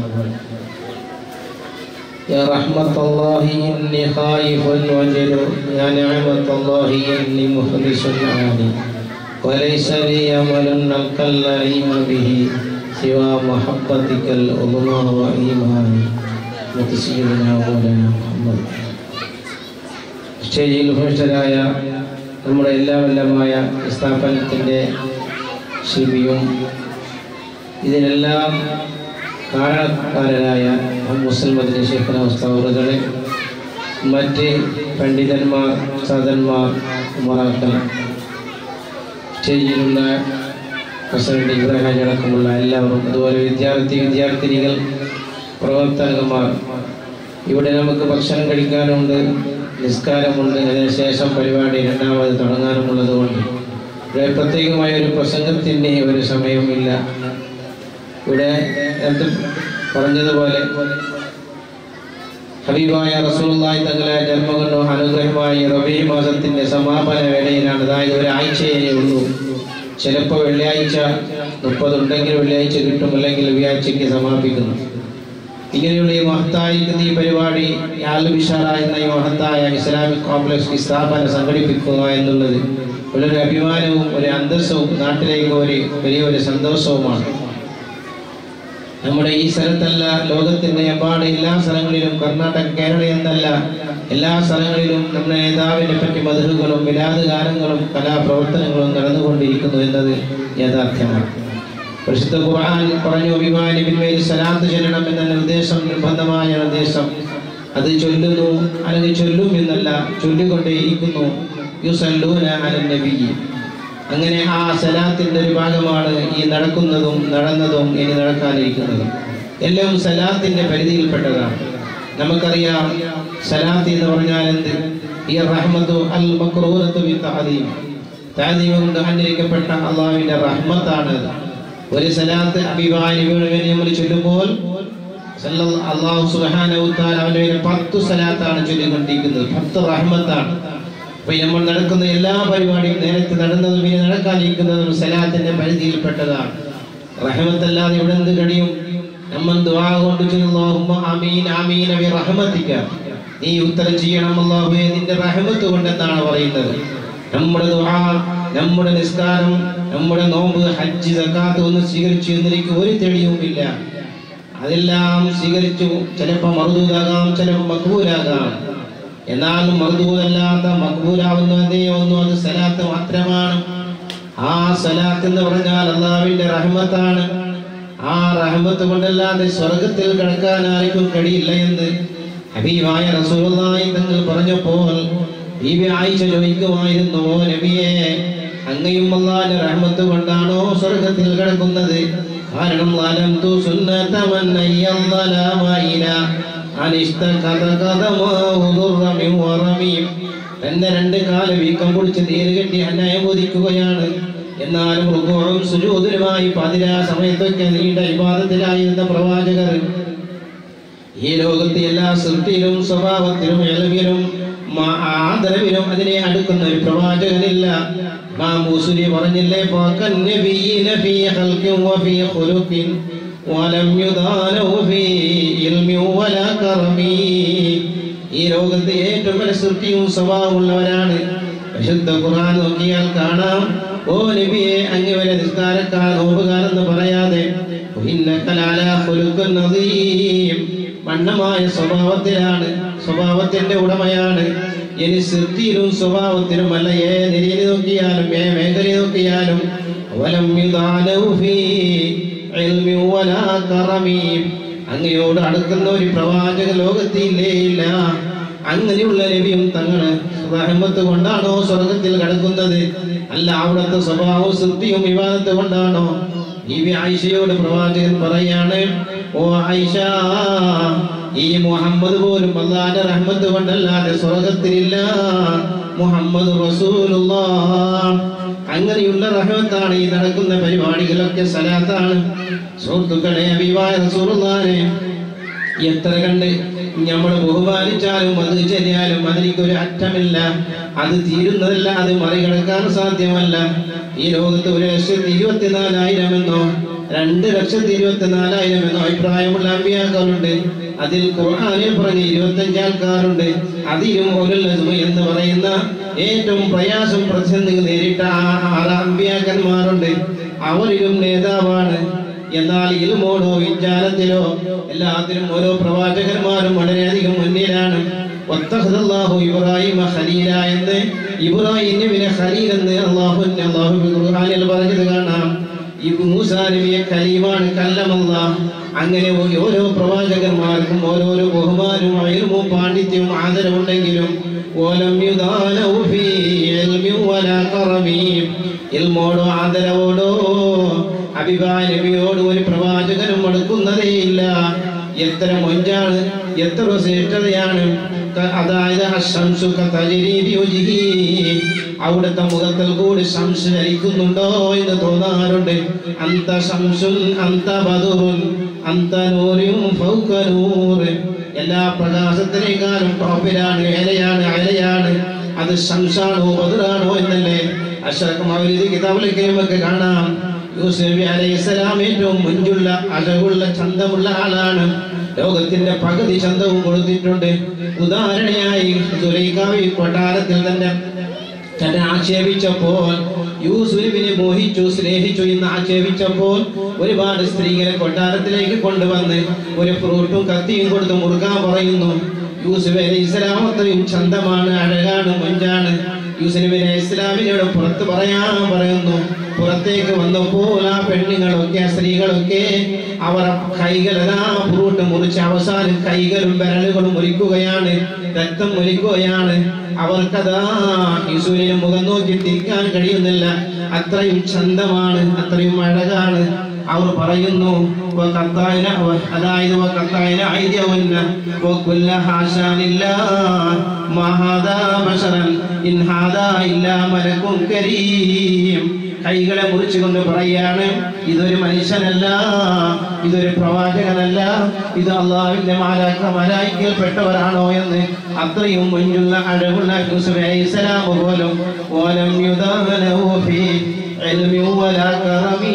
يا رحمة الله إني خائف وجل يا نعمة الله إني مخلص عالي وليس لي عمل أقل علم به سوى محبتك العظمى وإيماني وتسجيلنا مولانا محمد. സ്റ്റേജിൽ ഉപവിഷ്ടരായ നമ്മുടെ എല്ലാവല്ലമായ സ്ഥാപനത്തിൻ്റെ ശില്പിയും ഇതിനെല്ലാം കാരണക്കാരനായ മുസ്ലിം മദ്രസ ശൈഖുന ഉസ്താദുകളെ, മറ്റ് പണ്ഡിതന്മാർ, സാധന്മാർ, ഉമറാക്കൾ, സ്റ്റേജിലുള്ള പ്രസിഡന്റ് ഇബ്രാഹിം ഹാജി അടക്കമുള്ള എല്ലാവരും, അതുപോലെ വിദ്യാർത്ഥി വിദ്യാർത്ഥിനികൾ, പ്രവർത്തകന്മാർ, ഇവിടെ നമുക്ക് ഭക്ഷണം കഴിക്കാനുണ്ട്, നിസ്കാരമുണ്ട്, അതിനുശേഷം പരിപാടി രണ്ടാമത് തുടങ്ങാനുമുള്ളത് കൊണ്ട് ഇവിടെ പ്രത്യേകമായ ഒരു പ്രസംഗത്തിൻ്റെ ഒരു സമയമില്ല. ഇവിടെ എന്ത് പറഞ്ഞതുപോലെ ഹബീബായ റസൂലുള്ളാഹി തങ്ങളെ ജന്മം കൊണ്ടു അനുഗ്രഹമായി റബീഉൽ മാസത്തിന്റെ സമാപന വേളയിലാണ്. അതായത് ഒരാഴ്ചയേ ഉള്ളൂ. ചിലപ്പോൾ വെള്ളിയാഴ്ച മുപ്പതുണ്ടെങ്കിൽ വെള്ളിയാഴ്ച കിട്ടും, അല്ലെങ്കിൽ വ്യാഴ്ചയ്ക്ക് സമാപിക്കുന്നു. ഇങ്ങനെയുള്ള ഈ മഹത്തായിരിക്കുന്ന ഈ പരിപാടി ആൽ ബിഷാറ എന്ന ഈ മഹത്തായ ഇസ്ലാമിക് കോംപ്ലക്സ് ഈ സ്ഥാപനം സംഘടിപ്പിക്കുക എന്നുള്ളത് വളരെ അഭിമാനവും ഒരു അന്തസ്സവും നാട്ടിലേക്ക് ഒരു വലിയൊരു സന്തോഷവുമാണ്. നമ്മുടെ ഈ സ്ഥലത്തല്ല, ലോകത്തിന്റെ എമ്പാട് എല്ലാ സ്ഥലങ്ങളിലും, കർണാടക കേരള എന്നല്ല എല്ലാ സ്ഥലങ്ങളിലും നമ്മുടെ നേതാവിനെ പറ്റി മധുരങ്ങളും വിലാദ് ഗാനങ്ങളും കലാപ്രവർത്തനങ്ങളും നടന്നുകൊണ്ടിരിക്കുന്നു എന്നത് യാഥാർത്ഥ്യമാണ്. പരിശുദ്ധ ഖുർആൻ പറഞ്ഞു, അഭിമാനിന്മേൽ സലാത്ത് ചൊല്ലണം എന്ന നിർദ്ദേശം, നിർബന്ധമായ നിർദ്ദേശം. അത് ചൊല്ലുന്നു, അല്ലെങ്കിൽ ചൊല്ലും എന്നല്ല, ചൊല്ലിക്കൊണ്ടേയിരിക്കുന്നു. യുസല്ലൂന അലൻ നബി. അങ്ങനെ ആ സലാത്തിന്റെ ഒരു ഭാഗമാണ് ഈ നടക്കുന്നതും നടന്നതും ഇനി നടക്കാനിരിക്കുന്നതും. എല്ലാം സലാത്തിന്റെ പരിധിയിൽപ്പെട്ടതാണ്. നമുക്കറിയാം സലാത്ത് എന്ന് പറഞ്ഞാൽ എന്ത്? ഈ റഹ്മത്തു അൽ മക്റൂനത്തു ബി തഅദീം. തഅദീം കൊണ്ട് അനുഗ്രഹിക്കപ്പെട്ട അല്ലാഹുവിന്റെ റഹ്മത്താണ്. ഒരു സലാത്ത് അഭിവാനികളെ നമ്മൾ ചൊല്ലുമ്പോൾ അല്ലാഹു സുബ്ഹാനഹു വ തആല അവന്റെ പത്ത് സലാത്താണ് ചൊല്ലിക്കൊണ്ടിരിക്കുന്നത്. പത്ത് റഹ്മത്താണ്. അപ്പൊ നമ്മൾ നടക്കുന്ന എല്ലാ പരിപാടിയും നേരത്തെ നടന്നതും ഇനി നടക്കാനിരിക്കുന്നതും സലാത്തിന്റെ പരിധിയിൽപ്പെട്ടതാണ്. റഹ്മത്തല്ലാതെ ഇവിടെ എന്ത് കഴിയും? നമ്മൾ ദുആ കൊണ്ട് അല്ലാഹുമ്മ ആമീൻ ആമീൻ ബി റഹ്മതിക. നീ ഉത്തരം ചെയ്യണം അല്ലാഹുവേ നിന്റെ റഹ്മത്ത് കൊണ്ട് എന്നാണ് പറയുന്നത്. നമ്മുടെ ദുആ, നമ്മുടെ നിസ്കാരം, നമ്മുടെ നോമ്പ്, ഹജ്ജ്, സക്കാത്ത് ഒന്നും സ്വീകരിച്ചു എന്നിരിക്കും ഒരു തെളിവുമില്ല. അതെല്ലാം സ്വീകരിച്ചു. ചിലപ്പോൾ മർദൂദാകാം, ചിലപ്പോൾ മഖ്ബൂലാകാം. എന്നാൽ മർദൂദല്ലാത്ത മഖ്ബൂലാവുന്നതേ ഒന്നും അത് സലാത്ത് മാത്രമാണ്. ആ സലാത്ത് എന്ന് പറഞ്ഞാൽ അല്ലാഹുവിന്റെ റഹ്മത്താണ്. ആ റഹ്മത്ത് കൊണ്ടല്ലാതെ സ്വർഗത്തിൽ കടക്കാൻ ആർക്കും കഴിയില്ല എന്ന് ഹബീബായ റസൂലുള്ളാഹി തങ്ങൾ പറഞ്ഞപ്പോൾ ബീബി ആയിഷ ചോദിക്കുമായിരുന്നു, ഓ നബിയേ, അങ്ങയും അല്ലാഹുവിന്റെ റഹ്മത്ത് കൊണ്ടാണോ സ്വർഗത്തിൽ കടക്കുന്നത്? കാരണം ലംതു സുന്നത മൻ അയ്യല്ലലാമ ഇലാ അനിഷ്തകത കദമഉദുറമി വറമീം. തന്റെ രണ്ട് കാല് വീക്കം കുടിച്ച് നീര് കെട്ടി അന്യായം ബോധിക്കുകയാണ്. എന്നാലും റുകൂഉം സുജൂദിലുമായി പാതിരാ സമയത്തൊക്കെ നീണ്ട ഇബാദത്തിലായിരുന്ന പ്രവാചകർ ഈ ലോകത്തെ എല്ലാ സൃഷ്ടിയിലും സ്വഭാവത്തിലും ഇളവിലും ആദരവിലും അതിനെ അടുക്കുന്ന ഒരു പ്രവാചകനില്ല. ഇമാം ബൂസരി പറഞ്ഞില്ലേ, ഫഖൻ നബിയ്യിന ഫീ ഖൽഖിൻ വഫീ ഖുലുഖിൻ വലം യുദാലു ഫീ ഇൽമി വലാ കറമി. ഈ ലോകത്തെ ഏറ്റവും വലിയ സൃഷ്ടിയും സ്വഭാവമുള്ളവരാണ്. വിശുദ്ധ ഖുർആൻ നോക്കിയാൽ കാണാം, ഓ നബിയെ, അങ്ങ് വരെ നിസ്കാരക്കാർ നോമ്പുകാരെന്ന് പറയാതെ ഇന്നക ലഅലാ ഖുലുഖിൻ അദീം, മണ്ണമായ സ്വഭാവത്തിലാണ്, സ്വഭാവത്തിന്റെ ഉടമയാണ്. ഇനി സൃഷ്ടിയിലും സ്വഭാവത്തിലും അല്ല, ഏ നിലയിൽ നോക്കിയാലും ഏ മേഖലയിൽ നോക്കിയാലും വലം യുദാലു ഫീ ഇൽമി വലാ കറമി. അങ്ങയോട് അടുക്കുന്ന ഒരു പ്രവാചക ലോകത്തില്ലേ ഇല്ല. അങ്ങനെയുള്ള നബിയും തങ്ങള് റഹ്മത്ത് കൊണ്ടാണോ സ്വർഗത്തിൽ കടക്കുന്നത്? അല്ല, അവിടുത്തെ സ്വഭാവവും സൃഷ്ടിയും വിവാദത്ത് കൊണ്ടാണോ? ബീബി ആയിഷയോട് പ്രവാചകൻ പറയാണ്, ഓ ആയിഷ, ഈ മുഹമ്മദ് പോലും അല്ലാഹുവിന്റെ റഹ്മത്ത് കൊണ്ടല്ലാതെ സ്വർഗത്തിലില്ല. മുഹമ്മദ് റസൂലുള്ളാഹ്. അങ്ങനെയുള്ള റഹ്മത്താണ് ഈ നടക്കുന്ന പരിപാടികളൊക്കെ സലാത്താണ്. സുഹൃത്തുക്കളെ, ഹബീബായ റസൂലുള്ളാഹിനെ എത്ര കണ്ട് നമ്മൾ ബഹുമാനിച്ചാലും അത് ചെറിയാലും അതിനൊരു അറ്റമില്ല. അത് തീരുന്നതല്ല, അത് മറികടക്കാൻ സാധ്യമല്ല. ഈ ലോകത്ത് ഒരു ലക്ഷത്തി ഇരുപത്തിനാലായിരം എന്നോ രണ്ട് ലക്ഷത്തി ഇരുപത്തിനാലായിരം എന്നോ അഭിപ്രായമുള്ള അമ്പിയാക്കളുണ്ട്. അതിൽ ഖുർആനിൽ പറഞ്ഞ ഇരുപത്തഞ്ച് ആൾക്കാരുണ്ട്. അതിലും ഉലുൽ അസ്മി എന്ന് പറയുന്ന ഏറ്റവും പ്രയാസം പ്രതിസന്ധി നേരിട്ട ആറ് അമ്പിയാക്കന്മാരുണ്ട്. അവരിലും നേതാവാണ്. എന്നാൽ ഇൽമോടോ വിജ്ഞാനത്തിലോ എല്ലാത്തിലും ഓരോ പ്രവാചകന്മാരും വളരെയധികം മുന്നിലാണ്. വത്തഖദല്ലാഹു ഇബ്രാഹിമ ഖലീല എന്ന് ഇബ്രാഹിമിനെ ഖലീൽ എന്ന് അല്ലാഹു അല്ലാഹു ഖുർആനിൽ പറഞ്ഞത് കാണാം. ഈ മൂസാ നബിയെ കലീമാണ്, കല്ലമല്ലാഹ്. അങ്ങനെ ഓരോ പ്രവാചകന്മാർക്കും ഓരോരോ ബഹുമാനവും ഇൽമും പാണ്ഡിത്യവും ആദരവുണ്ടെങ്കിലും ഓലം യുദാലു ഫീ ഇൽമി വലാ കറമി. ഇൽമോടോ ആദരവോടോ ഹബീബായ നബിയോട് ഒരു പ്രവാചകനും അടുക്കുന്നതേ ഇല്ല. എത്ര മൊഞ്ചാണ്, എത്ര ശ്രേഷ്ഠതയാണ്. അതായത് അശംസു കതജ്രി ബിവജ്ഹി, അവിടുത്തെ മുഖത്തിൽ കൂടി ശംസ് ചലിക്കുന്നുണ്ടോ എന്ന് തോന്നാറുണ്ട്. അന്ത ശംസുൻ അന്ത ബദറുൻ അന്ത നൂറുൻ ഫൗക നൂർ. എല്ലാ പ്രകാശത്തിനേക്കാളും ടോപ്പിലാണ്, ഇലയാണ് ഇലയാണ്. അത് ശംസാണോ ബദറാണോ എന്നല്ലേ അഷ്റഖ് മൗലിദ് കിതാബിലേക്ക് നമുക്ക് കാണാം. യൂസുഫ് നബി അലൈഹിസ്സലാം ഏറ്റവും മുഞ്ചുള്ള അഴകുള്ള ചന്തമുള്ള ആളാണ്. ലോകത്തിന്റെ പകുതി ചന്തവും കൊടുത്തിട്ടുണ്ട്. ഉദാഹരണയായി സുലൈഖാവി കൊട്ടാരത്തിൽ തന്നെ തന്നെ ആക്ഷേപിച്ചപ്പോൾ, യൂസുഫിനെ മോഹിച്ചു സ്നേഹിച്ചു എന്ന് ആക്ഷേപിച്ചപ്പോൾ ഒരുപാട് സ്ത്രീകളെ കൊട്ടാരത്തിലേക്ക് കൊണ്ടുവന്ന് ഒരു ഫ്രൂട്ടും കത്തിയും കൊടുത്ത് മുറുകാൻ പറയുന്നു. യൂസുഫ് അലൈഹിസ്സലാം അത്രയും ചന്തമാണ്, അഴകാണ്, മൊഞ്ചാണ്. യൂസുഫ് നബി അലൈഹിസ്സലാമിനോട് പുറത്ത് പറയാൻ പറയുന്നു. പുറത്തേക്ക് വന്നപ്പോൾ ആ പെണ്ണുങ്ങളൊക്കെ ആ സ്ത്രീകളൊക്കെ അവർ കൈകളതാ ഫ്രൂട്ട് മുറിച്ച് അവസാനം കൈകളും വിരലുകളും മുറിക്കുകയാണ്, രക്തം മുറിക്കുകയാണ്. അവർക്കതാ യൂസുഫിനെ മുഖം നോക്കി തിരിക്കാൻ കഴിയുന്നില്ല. അത്രയും ചന്തമാണ്, അത്രയും അഴകാണ്. അവർ പറയുന്നു അതായത് കൈകളെ മുറിച്ചുകൊണ്ട് പറയാണ്, ഇതൊരു മനുഷ്യനല്ല, ഇതൊരു പ്രവാചകനല്ല, ഇത് അള്ളാഹുവിന്റെ മാലാഖ മലായിക്കൽപ്പെട്ടവരാണോ എന്ന്. അത്രയും മുഞ്ചുള്ള അഴകുള്ള യൂസുഫ് അലൈഹിസ്സലാം പോലും ഓലം യുദാനഹു ഫീ ഇൽമി വലാ കറമി,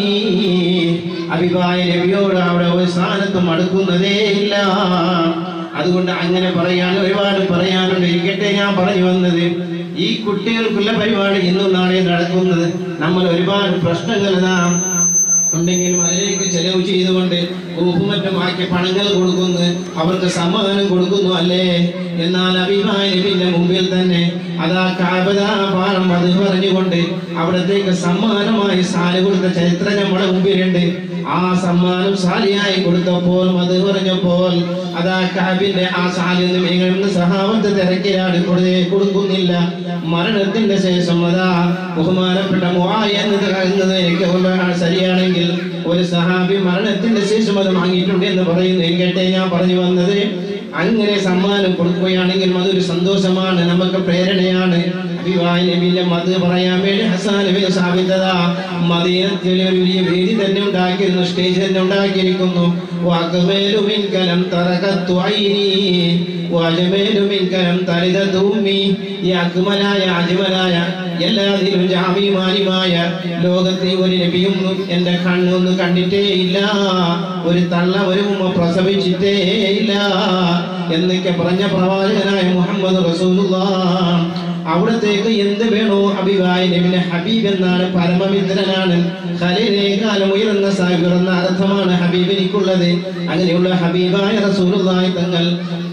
അബിബായ നബിയോട് അവിടെ ഒരു സ്ഥാനത്തും അടുക്കുന്നതേ ഇല്ല. അതുകൊണ്ട് അങ്ങനെ പറയാൻ ഒരുപാട് പറയാനുണ്ട്. ഇരിക്കട്ടെ, ഞാൻ പറഞ്ഞു വന്നത് ഈ കുട്ടികൾക്കുള്ള പരിപാടി ഇന്നും നാളെ നടക്കുന്നത്. നമ്മൾ ഒരുപാട് പ്രശ്നങ്ങൾ നാം ഉണ്ടെങ്കിലും അതിലേക്ക് ചെലവ് ചെയ്തുകൊണ്ട് ഗ്രൂപ്പ് മറ്റും ആക്കി പണങ്ങൾ കൊടുക്കുന്നു, അവർക്ക് സമ്മാനം കൊടുക്കുന്നു അല്ലേ. എന്നാൽ അബീബായ നബിയുടെ മുമ്പിൽ തന്നെ അതാ കഅബദാ പാഠം അത് പറഞ്ഞുകൊണ്ട് അവിടത്തേക്ക് സമ്മാനമായി സാല് കൊടുത്ത ചരിത്രം നമ്മുടെ മുമ്പിലുണ്ട്. ആ സമ്മാനം സാലിയായി കൊടുത്തപ്പോൾ അത് പറഞ്ഞപ്പോൾ അതാ കഅബിന്റെ ആ സാലിൽ നിന്ന് സഹാബത്ത് തിരക്കിലാണ്, കൊടുക്കുന്നില്ല. മരണത്തിന്റെ ശേഷം അതാ ബഹുമാനപ്പെട്ട മുആവിയ എന്നത് കാണുന്നത് എനിക്ക് ശരിയാണെങ്കിൽ ഒരു സഹാബി മരണത്തിന്റെ ശേഷം അത് വാങ്ങിയിട്ടുണ്ട് എന്ന് പറയുന്നു. കേട്ടെ, ഞാൻ പറഞ്ഞു വന്നത് അങ്ങനെ സമ്മാനം കൊടുക്കുകയാണെങ്കിൽ അതൊരു സന്തോഷമാണ്, നമുക്ക് പ്രേരണയാണ്. അബീബായ നബിയുടെ മത് പറയാൻ വേണ്ടി ഹസ്സാൻ നബി സാബിതത മദീനത്തിൽ ഒരു വലിയ വേദി തന്നെ ഉണ്ടാക്കിയിരുന്നു, സ്റ്റേജ് തന്നെ ഉണ്ടാക്കിയിരിക്കുന്നു. വഅഖ്മലു മിൻകലം തറകത്തു ഐനി വഅജ്മലു മിൻകലം തരിദതു ഉമ്മി. ഈ അക്മലായ അജ്മലായ എല്ലാത്തിലും ജാമിമാനിമായ ലോകത്തെ ഒരു നബിയും എന്റെ കണ്ണൊന്നും കണ്ടിട്ടേ ഇല്ല, ഒരു തള്ള ഒരു ഉമ്മ പ്രസവിച്ചിട്ടേ ഇല്ല എന്നൊക്കെ പറഞ്ഞ പ്രവാചകനായ മുഹമ്മദ് റസൂലുള്ളാഹ്. അവിടത്തേക്ക് എന്ത് വേണോ അബീബായ നബിയുടെ ഹബീബ് എന്നാണ്, പരമമിത്രനാണ്, ഖലീലേക്കാലം ഉയർന്ന സാഹിബ് എന്ന അർത്ഥമാണ് ഹബീബിനിക്കുള്ളത്. അങ്ങനെയുള്ള ഹബീബായ റസൂലുള്ളാഹി തങ്ങൾ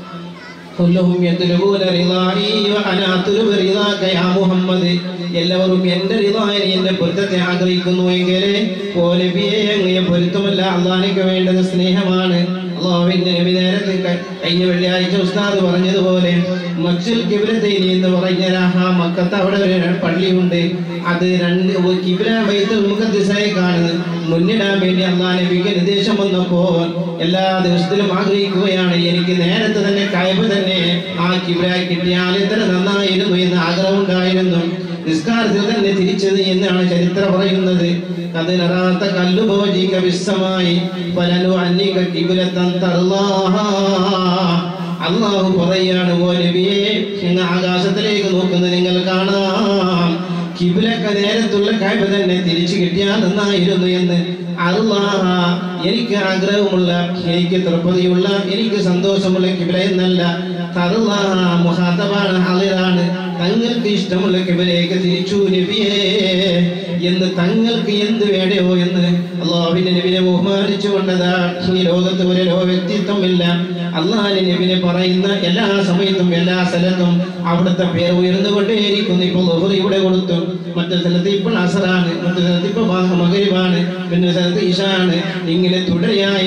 എല്ലാവരും എന്റെ റിളായെ എന്റെ പൊരുത്തത്തെ ആഗ്രഹിക്കുന്നു എങ്കിൽ അങ്ങയെ പൊരുത്തമല്ല, അള്ളാഹിക്ക് വേണ്ടത് സ്നേഹമാണ്. അള്ളാഹുവിന്റെ നബി നേരത്തെ കഴിഞ്ഞ വെള്ളിയാഴ്ച ഉസ്താദ് പറഞ്ഞതുപോലെ മക്സുൽ കിബ്ലത്തൈനി എന്ന് പറഞ്ഞ മക്കത്ത് അവിടെ ഒരു പള്ളിയുണ്ട്. അത് രണ്ട് കിബ്ല ബൈത്തുൽ മുഖദ്ദിസായിക്കാണ് മുന്നിടാൻ വേണ്ടി അള്ളാഹു നബിക്ക് നിർദ്ദേശം വന്നപ്പോൾ എല്ലാ ദിവസത്തിലും ആഗ്രഹിക്കുകയാണ്, എനിക്ക് നേരത്തെ തന്നെ കഅബ തന്നെ ആ കിബ്ലായി കിട്ടിയാൽ എത്ര നന്നായിരുന്നു എന്ന് ആഗ്രഹം ഉണ്ടായിരുന്നു. നിസ്കാരത്തിൽ തന്നെ തിരിച്ചത് എന്നാണ് ചരിത്രം പറയുന്നത്. കതിനറാത്ത കല്ലുപോജിക വിസ്സമായി ഫലനു അന്നിക കിബ്ലതൻ തർലാഹാ. അല്ലാഹു പറയാണ്, ഓ നബിയേ, നിങ്ങൾ ആകാശത്തിലേക്ക് നോക്കുന്നത് നിങ്ങൾ കാണാം, കിബ്ലക്ക് നേരത്തുള്ള കഅബ തന്നെ തിരിച്ചു കിട്ടിയാൽ നന്നായിരുന്നു എന്ന്. അല്ലാഹ, എനിക്ക് ആഗ്രഹമുള്ള, എനിക്ക് തൃപ്തിയുള്ള, എനിക്ക് സന്തോഷമുള്ള കിബ്ല എന്നല്ല, തർലാഹ മുഖാതബാണ്, ഹാളിറാണ്. തങ്ങൾക്ക് ഇഷ്ടമുള്ള കിബ്ലയിലേക്ക് തിരിച്ചു നബിയേ എന്ന് തങ്ങൾക്ക് എന്ത് വേണയോ എന്ന് അള്ളാഹുവിന്റെ നബിനെ ബഹുമാനിച്ചുകൊണ്ടതാ. ഈ ലോകത്ത് ഒരു ലോ വ്യക്തിത്വമില്ല. അള്ളാഹിന്റെ നബിനെ പറയുന്ന എല്ലാ സമയത്തും എല്ലാ സ്ഥലത്തും അവിടുത്തെ പേര് ഉയർന്നുകൊണ്ടേയിരിക്കുന്നു. ഇപ്പോൾ ളുഹ്ർ ഇവിടെ കൊടുത്തു, മറ്റു സ്ഥലത്ത് ഇപ്പോൾ അസറാണ്, മറ്റു സ്ഥലത്ത് ഇപ്പോൾ മഗ്രിബാണ്, പിന്നെ സ്ഥലത്ത് ഇശാണ്. ഇങ്ങനെ തുടരെയായി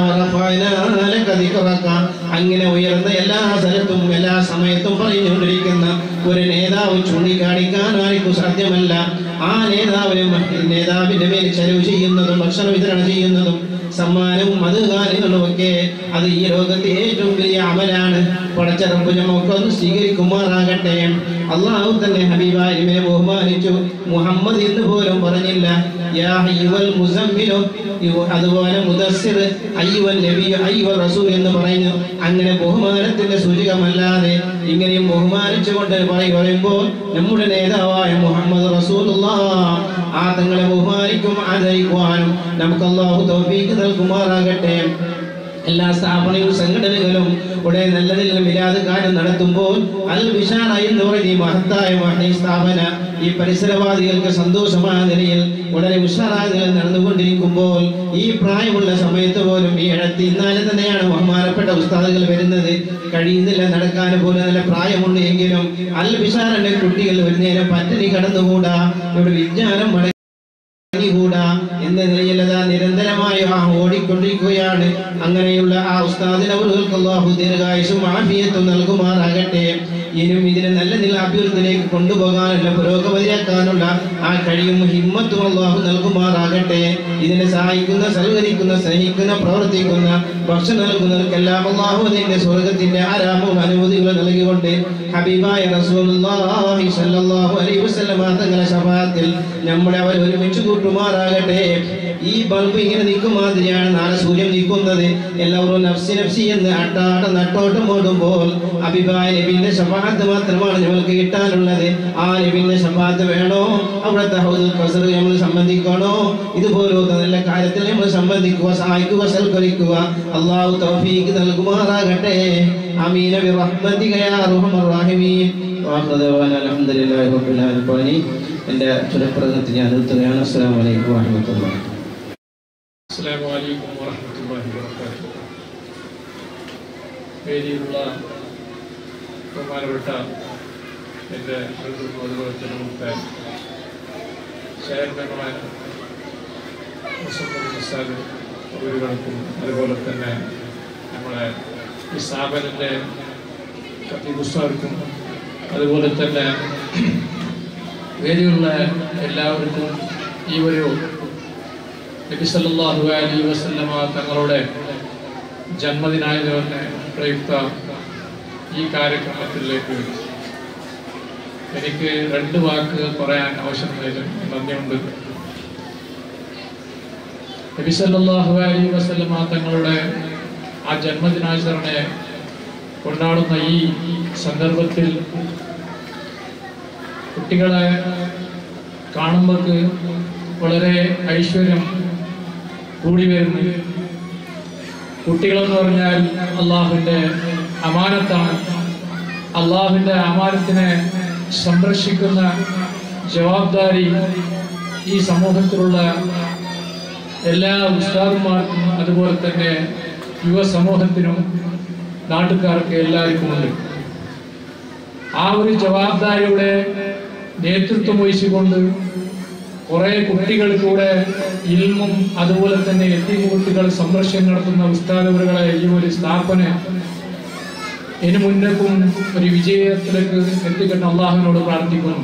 അങ്ങനെ ഉയർന്ന എല്ലാ സ്ഥലത്തും എല്ലാ സമയത്തും പറഞ്ഞുകൊണ്ടിരിക്കുന്ന ഒരു നേതാവ് ചൂണ്ടിക്കാണിക്കാൻ ആർക്കും സാധ്യമല്ല. ആ നേതാവിനും നേതാവിന്റെ മേൽ ചെലവ് ചെയ്യുന്നതും ഭക്ഷണ വിതരണം ചെയ്യുന്നതും സമ്മാനവും മധുകാര്യങ്ങളും ഒക്കെ അത് ഈ ലോകത്തെ ഏറ്റവും വലിയ അമലാണ്. പടച്ചറമ്പ് നമുക്കൊന്ന് സ്വീകരിക്കുമാറാകട്ടെ. അള്ളാഹു തന്നെ ഹബീബായ നബിയെ ബഹുമാനിച്ചു. മുഹമ്മദ് എന്ന് പോലും പറഞ്ഞില്ല. യാ അയ്യുവൽ മുസമ്മിലു, അതുപോലെ മുദസ്സിർ, അയ്യുവൽ നബി, അയ്യുവൽ റസൂൽ എന്ന് പറയുന്നു. അങ്ങനെ ബഹുമാനത്തിന്റെ സൂചകമല്ലാതെ ഇങ്ങനെയും ബഹുമാനിച്ചുകൊണ്ട് പറയുമ്പോൾ നമ്മുടെ നേതാവായ മുഹമ്മദ് റസൂലുള്ളാഹ് ആ തങ്ങളെ ബഹുമാനിക്കും ആദരിക്കുവാനും നമുക്ക് അല്ലാഹു തൗഫീഖ് നൽകുമാറാകട്ടെ. എല്ലാ സ്ഥാപനങ്ങളും സംഘടനകളും ഉടനെ നല്ലതിൽ മിലാദ് കാര്യം നടത്തുമ്പോൾ അൽ ബിഷാറ എന്ന് പറയുന്ന ഈ മഹത്തായ ഈ സ്ഥാപന ഈ പരിസരവാദികൾക്ക് സന്തോഷമായ നിലയിൽ വളരെ ഉഷാറായ നിലയിൽ നടന്നുകൊണ്ടിരിക്കുമ്പോൾ ഈ പ്രായമുള്ള സമയത്ത് പോലും ഈ ഇടത്ത് ഇന്നാലെ തന്നെയാണ് ബഹുമാനപ്പെട്ട ഉസ്താദുകൾ വരുന്നത്. കഴിയുന്നില്ല, നടക്കാൻ പോലും നല്ല പ്രായമുണ്ട് എങ്കിലും അൽ ബിഷാറിന്റെ കുട്ടികൾ ഒരു നേരം പട്ടിണി കടന്നുകൂടാ, ഇവിടെ വിജ്ഞാനം കൂടാ എന്ന നിലയിലതാ നിരന്തരമായി ആ ഓടിക്കൊണ്ടിരിക്കുകയാണ്. അങ്ങനെയുള്ള ആ ഉസ്താദിന് അവർക്ക് അല്ലാഹു ദീർഘായുസ്സും ആഫിയത്തും നൽകുമാറാകട്ടെ. ഇനിയും ഇതിനെ നല്ല നില അഭിവൃദ്ധിയിലേക്ക് കൊണ്ടുപോകാനുള്ള പുരോഗമതിയാക്കാനുള്ള ആ കഴിയും ഹിമ്മത്തും അല്ലാഹു നൽകുമാറാകട്ടെ. ഇതിനെ സഹായിക്കുന്ന, സൽക്കരിക്കുന്ന, സ്നേഹിക്കുന്ന, പ്രവർത്തിക്കുന്ന, ഭക്ഷണം നൽകുന്നവർക്കെല്ലാം അല്ലാഹു അതിന്റെ സ്വർഗത്തിന്റെ ആരാമവും അനുമതികളും നൽകിക്കൊണ്ട് ഹബീബായ റസൂലുള്ളാഹി സ്വല്ലല്ലാഹു അലൈഹി വസല്ലം തങ്ങളുടെ ശഫാഅത്തിൽ നമ്മുടെ അവർ ഒരുമിച്ച് കൂട്ടുമാറാകട്ടെ. ഈ ബൾബ് ഇങ്ങനെ നിൽക്കും മാതിരിയാണ് നാളെ സൂര്യൻ നിൽക്കുന്നത്. എല്ലാവരും നഫ്സി നഫ്സി എന്ന് അട്ടാട്ട നട്ടോട്ടം ഓടുമ്പോൾ ഹബീബായ നബിയുടെ ശഫാഅത്ത് മാത്രമാണ് നമ്മൾക്ക് കിട്ടാനുള്ളത്. ആ നബിയുടെ ശഫാഅത്ത് വേണോ, അവിടുത്തെ ഹൗദുൽ കൗസർ നമ്മൾ സംബന്ധിക്കണോ, ഇതുപോലത്തെ നല്ല കാര്യത്തിൽ നമ്മൾ സംബന്ധിക്കുക, സഹായിക്കുക, സൽക്കരിക്കുക. അല്ലാഹു തൗഫീഖ് നൽകുമാറാകട്ടെ. ആമീൻ ബിറഹ്മതിക യാ അർഹമർ റഹീമീൻ. വആഖിറു ദഅവാനാ അൽഹംദുലില്ലാഹി റബ്ബിൽ ആലമീൻ. എൻ്റെ ചുരപ്രകടനത്തിൽ ഞാൻ നിർത്തുകയാണ്. അസ്സലാമു അലൈക്കും വറഹ്മത്തുള്ളാഹി. അസ്സലാമു അലൈക്കും വറഹ്മത്തുള്ളാഹി വബറകാതുഹു. വേദിയിലുള്ള ബഹുമാനപ്പെട്ട എൻ്റെ അതുപോലെ തന്നെ മുമ്പേ ചെയർമാൻമാർ ഉസ്താദ് അവരുകൾക്കും അതുപോലെ തന്നെ നമ്മളെ ഈ സ്ഥാപനത്തിൻ്റെ ഖത്തീബ് ഉസ്താദിനും അതുപോലെ തന്നെ വേദിയുള്ള എല്ലാവർക്കും ഈ ഒരു നബി സല്ലല്ലാഹു അലൈഹി വസല്ലമ തങ്ങളുടെ ജന്മദിനായതുകൊണ്ട് പ്രയുക്ത ഈ കാര്യക്രമത്തിലേക്ക് എനിക്ക് രണ്ട് വാക്ക് പറയാൻ ആവശ്യമായതിൽ നന്ദിയുണ്ട്. നബി സല്ലല്ലാഹു അലൈഹി വസല്ലമ തങ്ങളുടെ ആ ജന്മദിനാചരണയെ കൊണ്ടാടുന്ന ഈ സന്ദർഭത്തിൽ കുട്ടികളെ കാണുമ്പോൾ വളരെ ഐശ്വര്യം കൂടി വരുന്നു. കുട്ടികളെന്ന് പറഞ്ഞാൽ അള്ളാഹുവിൻ്റെ അമാനത്താണ്. അള്ളാഹുവിൻ്റെ അമാനത്തിനെ സംരക്ഷിക്കുന്ന ജവാബ്ദാരി ഈ സമൂഹത്തിലുള്ള എല്ലാ ഉസ്താദുമാർക്കും അതുപോലെ തന്നെ യുവ സമൂഹത്തിനും നാട്ടുകാർക്ക് എല്ലാവർക്കും ഉണ്ട്. ആ ഒരു ജവാബ്ദാരിയുടെ നേതൃത്വം വഹിച്ചുകൊണ്ട് കുറെ കുട്ടികൾ കൂടെ ഇൽമും അതുപോലെ തന്നെ യതീം കുട്ടികൾ സംരക്ഷണം നടത്തുന്ന ഉസ്താദുകളെ ഈ ഒരു സ്ഥാപന ഇതിനു മുന്നേക്കും ഒരു വിജയത്തിലേക്ക് എത്തിക്കുന്ന അള്ളാഹുവിനോട് പ്രാർത്ഥിക്കുന്നു.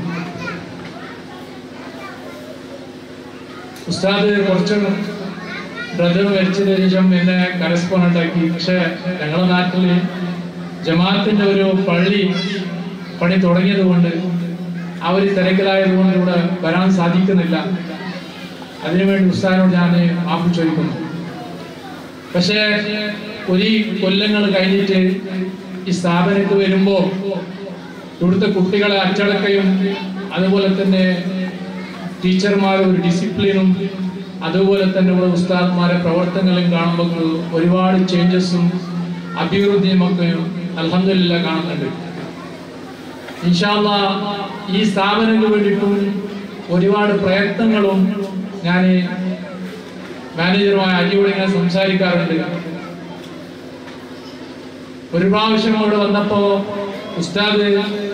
ഉസ്താദ് കുറച്ച് ബ്രദർ മരിച്ചതിന് ശേഷം എന്നെ കറസ്പോണ്ടന്റ് ആക്കി. പക്ഷെ ഞങ്ങളുടെ നാട്ടിൽ ജമാഅത്തിന്റെ ഒരു പള്ളി പണി തുടങ്ങിയത് കൊണ്ട് അവർ തിരക്കിലായതുകൊണ്ട് ഇവിടെ വരാൻ സാധിക്കുന്നില്ല. അതിനുവേണ്ടി ഉസ്താദിനോട് ഞാൻ മാപ്പ് ചോദിക്കുന്നു. പക്ഷേ ഒരു കൊല്ലങ്ങൾ കഴിഞ്ഞിട്ട് ഈ സ്ഥാപനത്തിൽ വരുമ്പോൾ ഇവിടുത്തെ കുട്ടികളെ അച്ചടക്കയും അതുപോലെ തന്നെ ടീച്ചർമാരെ ഒരു ഡിസിപ്ലിനും അതുപോലെ തന്നെ ഇവിടെ ഉസ്താദ്മാരെ പ്രവർത്തനങ്ങളും കാണുമ്പോൾ ഒരുപാട് ചേഞ്ചസും അഭിവൃദ്ധിയും ഒക്കെ അൽഹംദുലില്ലാഹ് കാണുന്നുണ്ട്. ഇൻഷാ അല്ലാഹ് ഈ സ്ഥാപനത്തിന് വേണ്ടിയിട്ടും ഒരുപാട് പ്രയത്നങ്ങളും ഞാൻ മാനേജറുമായ അജിയോട് ഇങ്ങനെ സംസാരിക്കാറുണ്ട്. ഒരു പ്രാവശ്യം അവിടെ വന്നപ്പോ ഉസ്താദ്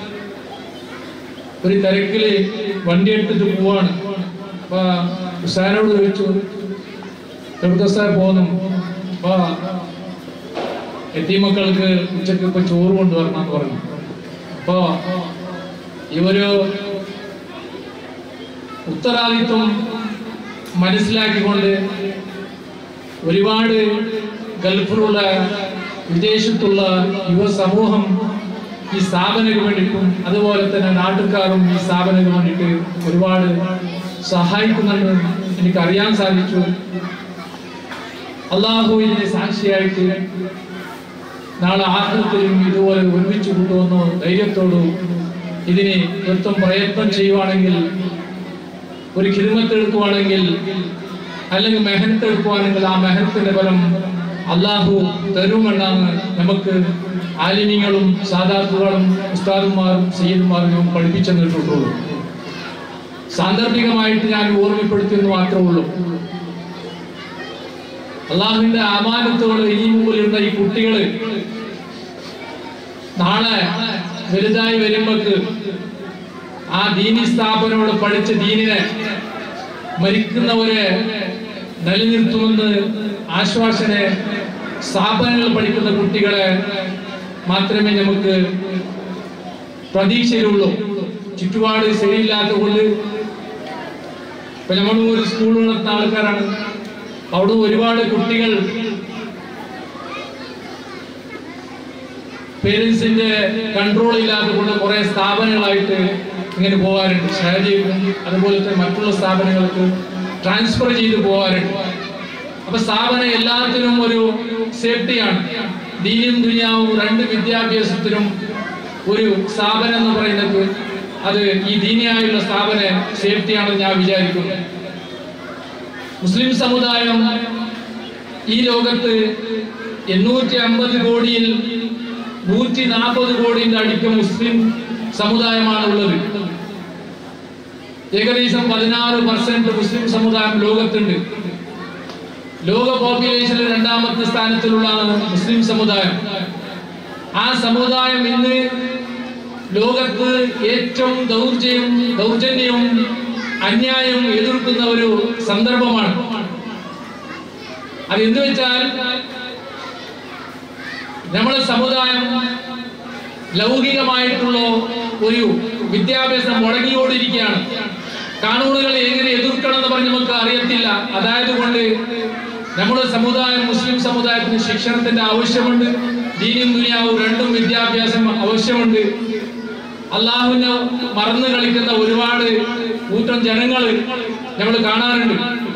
ഒരു തിരക്കില് വണ്ടി എടുത്തിട്ട് പോവാണ്. അപ്പൊ ഉസ്താദിനോട് ചോദിച്ചു, എവിടുത്തെ ഉസ്താദ് പോന്നു? അപ്പൊ എത്തീമക്കൾക്ക് ഉച്ചക്ക് ഇപ്പൊ ചോറ് കൊണ്ടുവരണമെന്ന് പറഞ്ഞു. അപ്പോ ഈ ഒരു ഉത്തരവാദിത്വം മനസ്സിലാക്കിക്കൊണ്ട് ഒരുപാട് ഗൾഫിലുള്ള വിദേശത്തുള്ള യുവസമൂഹം ഈ സ്ഥാപനത്തിന് വേണ്ടിയിട്ടും അതുപോലെ തന്നെ നാട്ടുകാരും ഈ സ്ഥാപനത്തിന് വേണ്ടിയിട്ട് ഒരുപാട് സഹായിക്കുന്നുണ്ട് എനിക്കറിയാൻ സാധിച്ചു. അള്ളാഹുവിനെ സാക്ഷിയായിട്ട് നാളെ ആഖിറത്തിലും ഇതുപോലെ ഒരുമിച്ച് കൊണ്ടുവന്നു ധൈര്യത്തോടും ഇതിന് നൃത്തം പ്രയത്നം ചെയ്യുവാണെങ്കിൽ, ഒരു ഖിദ്മത്ത് എടുക്കുവാണെങ്കിൽ, അല്ലെങ്കിൽ മെഹനത്ത് എടുക്കുവാണെങ്കിൽ ആ മെഹനത്തിന്റെ ഫലം അള്ളാഹു തരുമെന്നാണ് നമുക്ക് ആലിമീങ്ങളും സാദാത്തുകളും ഉസ്താദുമാരും സയ്യിദുമാരും നമുക്ക് പഠിപ്പിച്ചു തന്നിട്ടുള്ളൂ. സാന്ദർഭികമായിട്ട് ഞാൻ ഓർമ്മപ്പെടുത്തിയെന്ന് മാത്രമേ ഉള്ളൂ. അള്ളാഹുവിന്റെ അമാനത്തുകൾ ഈ മുമ്പിലുള്ള ഈ കുട്ടികള് നാളെ വലുതായി വരുമ്പോക്ക് ആ ദീനി സ്ഥാപനോട് പഠിച്ച ദീനിനെ മരിക്കുന്നവരെ നിലനിർത്തുമെന്ന് ആശ്വാസനെ സ്ഥാപനങ്ങൾ പഠിക്കുന്ന കുട്ടികളെ മാത്രമേ നമുക്ക് പ്രതീക്ഷയിലുള്ളൂ. ചുറ്റുപാട് ശരിയില്ലാത്ത കൊണ്ട് ഇപ്പൊ നമ്മൾ ഒരു സ്കൂൾ നടത്തുന്ന ആൾക്കാരാണ്. അവിടെ ഒരുപാട് കുട്ടികൾ പേരൻസിന്റെ കൺട്രോൾ ഇല്ലാതെ കൊണ്ട് കുറെ സ്ഥാപനങ്ങളായിട്ട് ഇങ്ങനെ പോകാറുണ്ട്. ഷാജിക്കും അതുപോലത്തെ മറ്റുള്ള സ്ഥാപനങ്ങൾക്ക് ട്രാൻസ്ഫർ ചെയ്ത് പോകാറുണ്ട്. അപ്പൊ സ്ഥാപനം എല്ലാത്തിനും ഒരു സേഫ്റ്റിയാണ്. ദീനും ദുനിയാവും രണ്ട് വിദ്യാഭ്യാസത്തിനും ഒരു സ്ഥാപനം എന്ന് പറയുന്നത് അത് ഈ ദീനിയായുള്ള സ്ഥാപന സേഫ്റ്റിയാണെന്ന് ഞാൻ വിചാരിക്കുന്നു. മുസ്ലിം സമുദായം ഈ ലോകത്ത് എണ്ണൂറ്റി അമ്പത് കോടിയിൽ നൂറ്റി നാൽപ്പത് കോടിന്റെ അടുക്ക മുസ്ലിം സമുദായമാണ് ഉള്ളത്. ഏകദേശം പതിനാറ് പെർസെന്റ് മുസ്ലിം സമുദായം ലോകത്തുണ്ട്. ലോക പോപ്പുലേഷനിൽ രണ്ടാമത്തെ സ്ഥാനത്തിലുള്ളതാണ് മുസ്ലിം സമുദായം. ആ സമുദായം ഇന്ന് ലോകത്ത് ഏറ്റവും ദൗർജന്യവും ദൗർജന്യവും അന്യായവും എതിർക്കുന്ന ഒരു സന്ദർഭമാണ്. അത് എന്ത് വെച്ചാൽ നമ്മുടെ സമുദായം ലൗകികമായിട്ടുള്ള ഒരു വിദ്യാഭ്യാസം മുടങ്ങിയോടിരിക്കുകയാണ്. കാനൂണുകൾ എങ്ങനെ എതിർക്കണം എന്ന് പറഞ്ഞ് നമുക്ക് അറിയത്തില്ല. അതായത് കൊണ്ട് നമ്മുടെ സമുദായം മുസ്ലിം സമുദായത്തിന് ശിക്ഷണത്തിന്റെ ആവശ്യമുണ്ട്. ദീനും ദുനിയാവും രണ്ടും വിദ്യാഭ്യാസം ആവശ്യമുണ്ട്. അള്ളാഹുവിനെ മറന്നു കളിക്കുന്ന ഒരുപാട് കൂട്ടം ജനങ്ങൾ നമ്മൾ കാണാറുണ്ട്.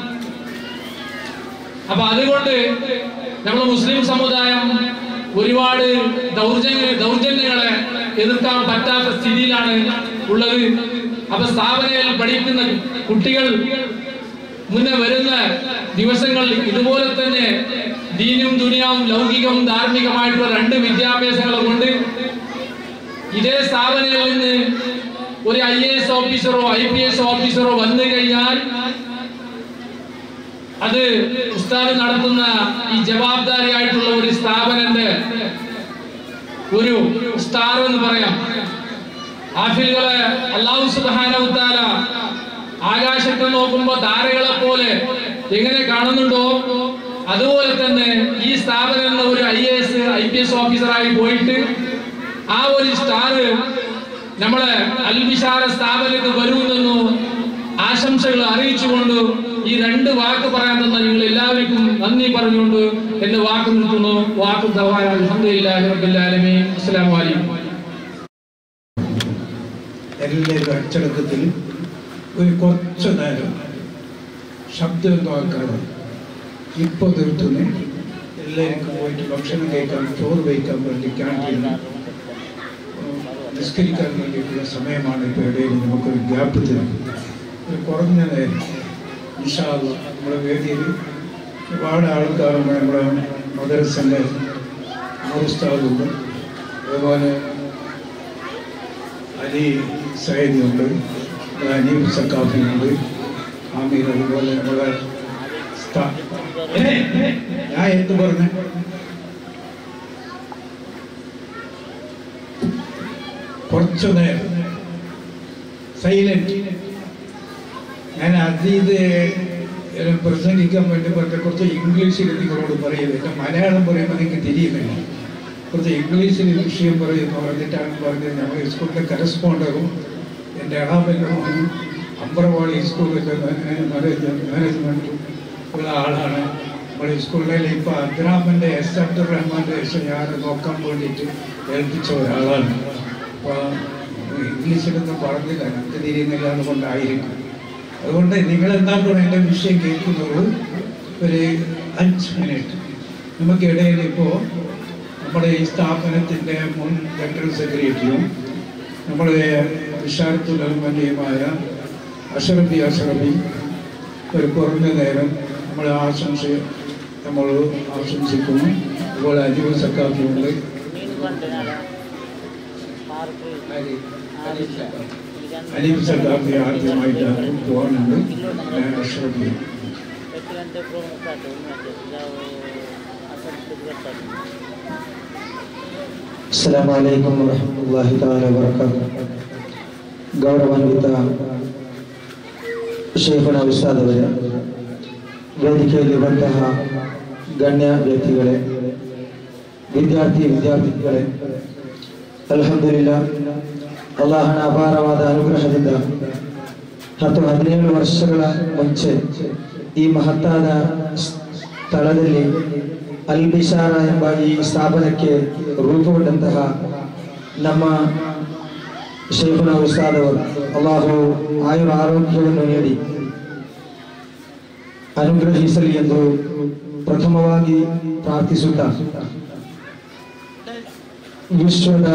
അപ്പൊ അതുകൊണ്ട് നമ്മൾ മുസ്ലിം സമുദായം ഒരുപാട് ദൗർജന്യ ദൗർജന്യങ്ങളെ എതിർക്കാൻ പറ്റാത്ത സ്ഥിതിയിലാണ് ഉള്ളത്. അപ്പൊ സ്ഥാപനങ്ങളിൽ പഠിക്കുന്ന കുട്ടികൾ മുന്നേ വരുന്ന ദിവസങ്ങളിൽ ഇതുപോലെ തന്നെ ദീനും ദുനിയാവും ലൗകികവും ധാർമ്മികമായിട്ടുള്ള രണ്ട് വിദ്യാഭ്യാസങ്ങളെ കൊണ്ട് ഇതേ സ്ഥാപനങ്ങളിൽ നിന്ന് ഒരു ഐ എ എസ് ഓഫീസറോ ഐ പി എസ് ഓഫീസറോ വന്നു കഴിഞ്ഞാൽ അത് ഉസ്താദ് നടത്തുന്ന ഈ ജവാബ്ദാരിയായിട്ടുള്ള ഒരു സ്ഥാപനന്റെ ഒരു സ്റ്റാർ എന്ന് പറയാം. ആഫിലുകളെ അല്ലാഹു സുബ്ഹാനഹു തആല ആകാശത്ത് നോക്കുമ്പോൾ താരകളെ പോലെ എങ്ങനെ കാണുന്നുണ്ടോ അതുപോലെ തന്നെ ഈ സ്ഥാപനം എന്ന ഒരു I A S I P S ഓഫീസറായി പോയിട്ട് ആ ഒരു സ്റ്റാർ നമ്മളെ അൽബിഷാര സ്ഥാപനത്തിൽ വരുമെന്നു ആശംസകൾ അറിയിച്ചുകൊണ്ട് ഈ രണ്ട് വാക്ക് പറയാൻ തന്ന നിങ്ങൾ എല്ലാവർക്കും നന്ദി പറഞ്ഞുകൊണ്ട് എന്റെ വാക്ക് നിർത്തുന്നു. വാക്ക് അൽഹംദുലില്ലാഹി റബ്ബിൽ ആലമീൻ. അസ്സലാമു അലൈക്കും. എല്ലാവരും അച്ചടക്കത്തിൽ ഒരു കുറച്ചു നേരം ശബ്ദം നോക്കാതെ ഇപ്പോൾ തീർത്തുന്നു. എല്ലാവർക്കും പോയിട്ട് ഭക്ഷണം കഴിക്കാൻ ചോറ് കഴിക്കാൻ വേണ്ടി ക്യാൻറ്റീനിൽ നിസ്കരിക്കാൻ വേണ്ടിയിട്ടുള്ള സമയമാണ്. ഇപ്പോൾ ഇടയിൽ നമുക്കൊരു ഗ്യാപ്പ് തരും. ഒരു കുറഞ്ഞ നേരം ഇൻഷാ അല്ലാഹ് നമ്മുടെ വേദിയിൽ ഒരുപാട് ആൾക്കാരുണ്ട്. നമ്മുടെ മദ്രസൻ്റെ ഉസ്താദുണ്ട്, അതുപോലെ അലി സയ്യിദുണ്ട്, അനീഫ് സക്കാഫിയുണ്ട്, ആമീർ, അതുപോലെ നമ്മുടെ ഞാൻ എന്ത് പറഞ്ഞു കുറച്ചു നേരം സൈലന്റ്. ഞാൻ അതീത് പ്രസംഗിക്കാൻ വേണ്ടി പറഞ്ഞ കുറച്ച് ഇംഗ്ലീഷിൽ നിങ്ങളോട് പറയുന്നത്. എൻ്റെ മലയാളം പറയുമ്പോൾ എനിക്ക് തിരിയുന്നില്ല. കുറച്ച് ഇംഗ്ലീഷിൽ വിഷയം പറയുന്നു പറഞ്ഞിട്ടാണ് പറഞ്ഞത്. ഞങ്ങൾ സ്കൂളിലെ കറസ്പോണ്ടറും എൻ്റെ ഇളാമലും അമ്പലവാടി സ്കൂളിൻ്റെ മാനേജ്മെൻറ്റ് ഉള്ള ആളാണ്. നമ്മുടെ സ്കൂളിൽ ഇപ്പോൾ അബ്ദുറഹ്മാൻ്റെ എസ് അബ്ദുൾ റഹ്മാൻ്റെ എസ് ഞാൻ നോക്കാൻ വേണ്ടിയിട്ട് ഏൽപ്പിച്ച ഒരാളാണ്. അപ്പോൾ ഇംഗ്ലീഷിലൊന്നും പറഞ്ഞില്ല, എനിക്ക് തിരിയുന്നില്ല അതുകൊണ്ടായിരിക്കും. അതുകൊണ്ട് നിങ്ങളെന്താക്കണം എൻ്റെ വിഷയം കേൾക്കുന്നത് ഒരു അഞ്ച് മിനിറ്റ്. നമുക്കിടയിൽ ഇപ്പോൾ നമ്മുടെ ഈ സ്ഥാപനത്തിൻ്റെ മുൻ ജനറൽ സെക്രട്ടറിയും നമ്മുടെ വിശാലത്തുൽ ഉലമയുമായ അഷറഫി അഷറഫി ഒരു കുറഞ്ഞ നേരം നമ്മൾ ആശംസ നമ്മൾ ആശംസിക്കുന്നു. അതുപോലെ അജീബ് സക്കാഫിയുണ്ട്, അലീബ് സക്കാഫി ആദ്യമായിട്ടാണ് പോകാനുണ്ട്. ഞാൻ അഷറഫി. അസ്സലാമു അലൈക്കും വറഹ്മത്തുള്ളാഹി തആല വബറകാതുഹു. ഗൗരവാന്വിത ശൈഖുന ഉസ്താദ് അവരെ, വേദിക്കയിലിരുന്ന ഗണ്യ വ്യക്തികളെ, വിദ്യാർത്ഥി വിദ്യാർത്ഥികളെ, ಅಲ್ಹಮ್ದುಲಿಲ್ಲಾಹ್ ಅಲ್ಲಾಹನ ಅಪಾರವಾದ ಅನುಗ್ರಹದಿಂದ ಹತ್ತು ಹದಿನೇಳು ವರ್ಷಗಳ ಮುಂಚೆ ಈ ಮಹತ್ತಾದ ಸ್ಥಳದಲ್ಲಿ ಅಲ್ ಬಿಶಾರ ಎಂಬ ಈ ಸ್ಥಾಪನಕ್ಕೆ ರೂಪುಗೊಂಡಂತಹ ನಮ್ಮ ಶೇಖುನ ಉಸ್ತಾದ್ ಅವರು ಅಲ್ಲಾಹು ಆಯುರ ಆರೋಗ್ಯವನ್ನು ನೀಡಿ ಅನುಗ್ರಹಿಸಲಿ ಎಂದು ಪ್ರಥಮವಾಗಿ ಪ್ರಾರ್ಥಿಸುತ್ತಾ, ವಿಶ್ವದ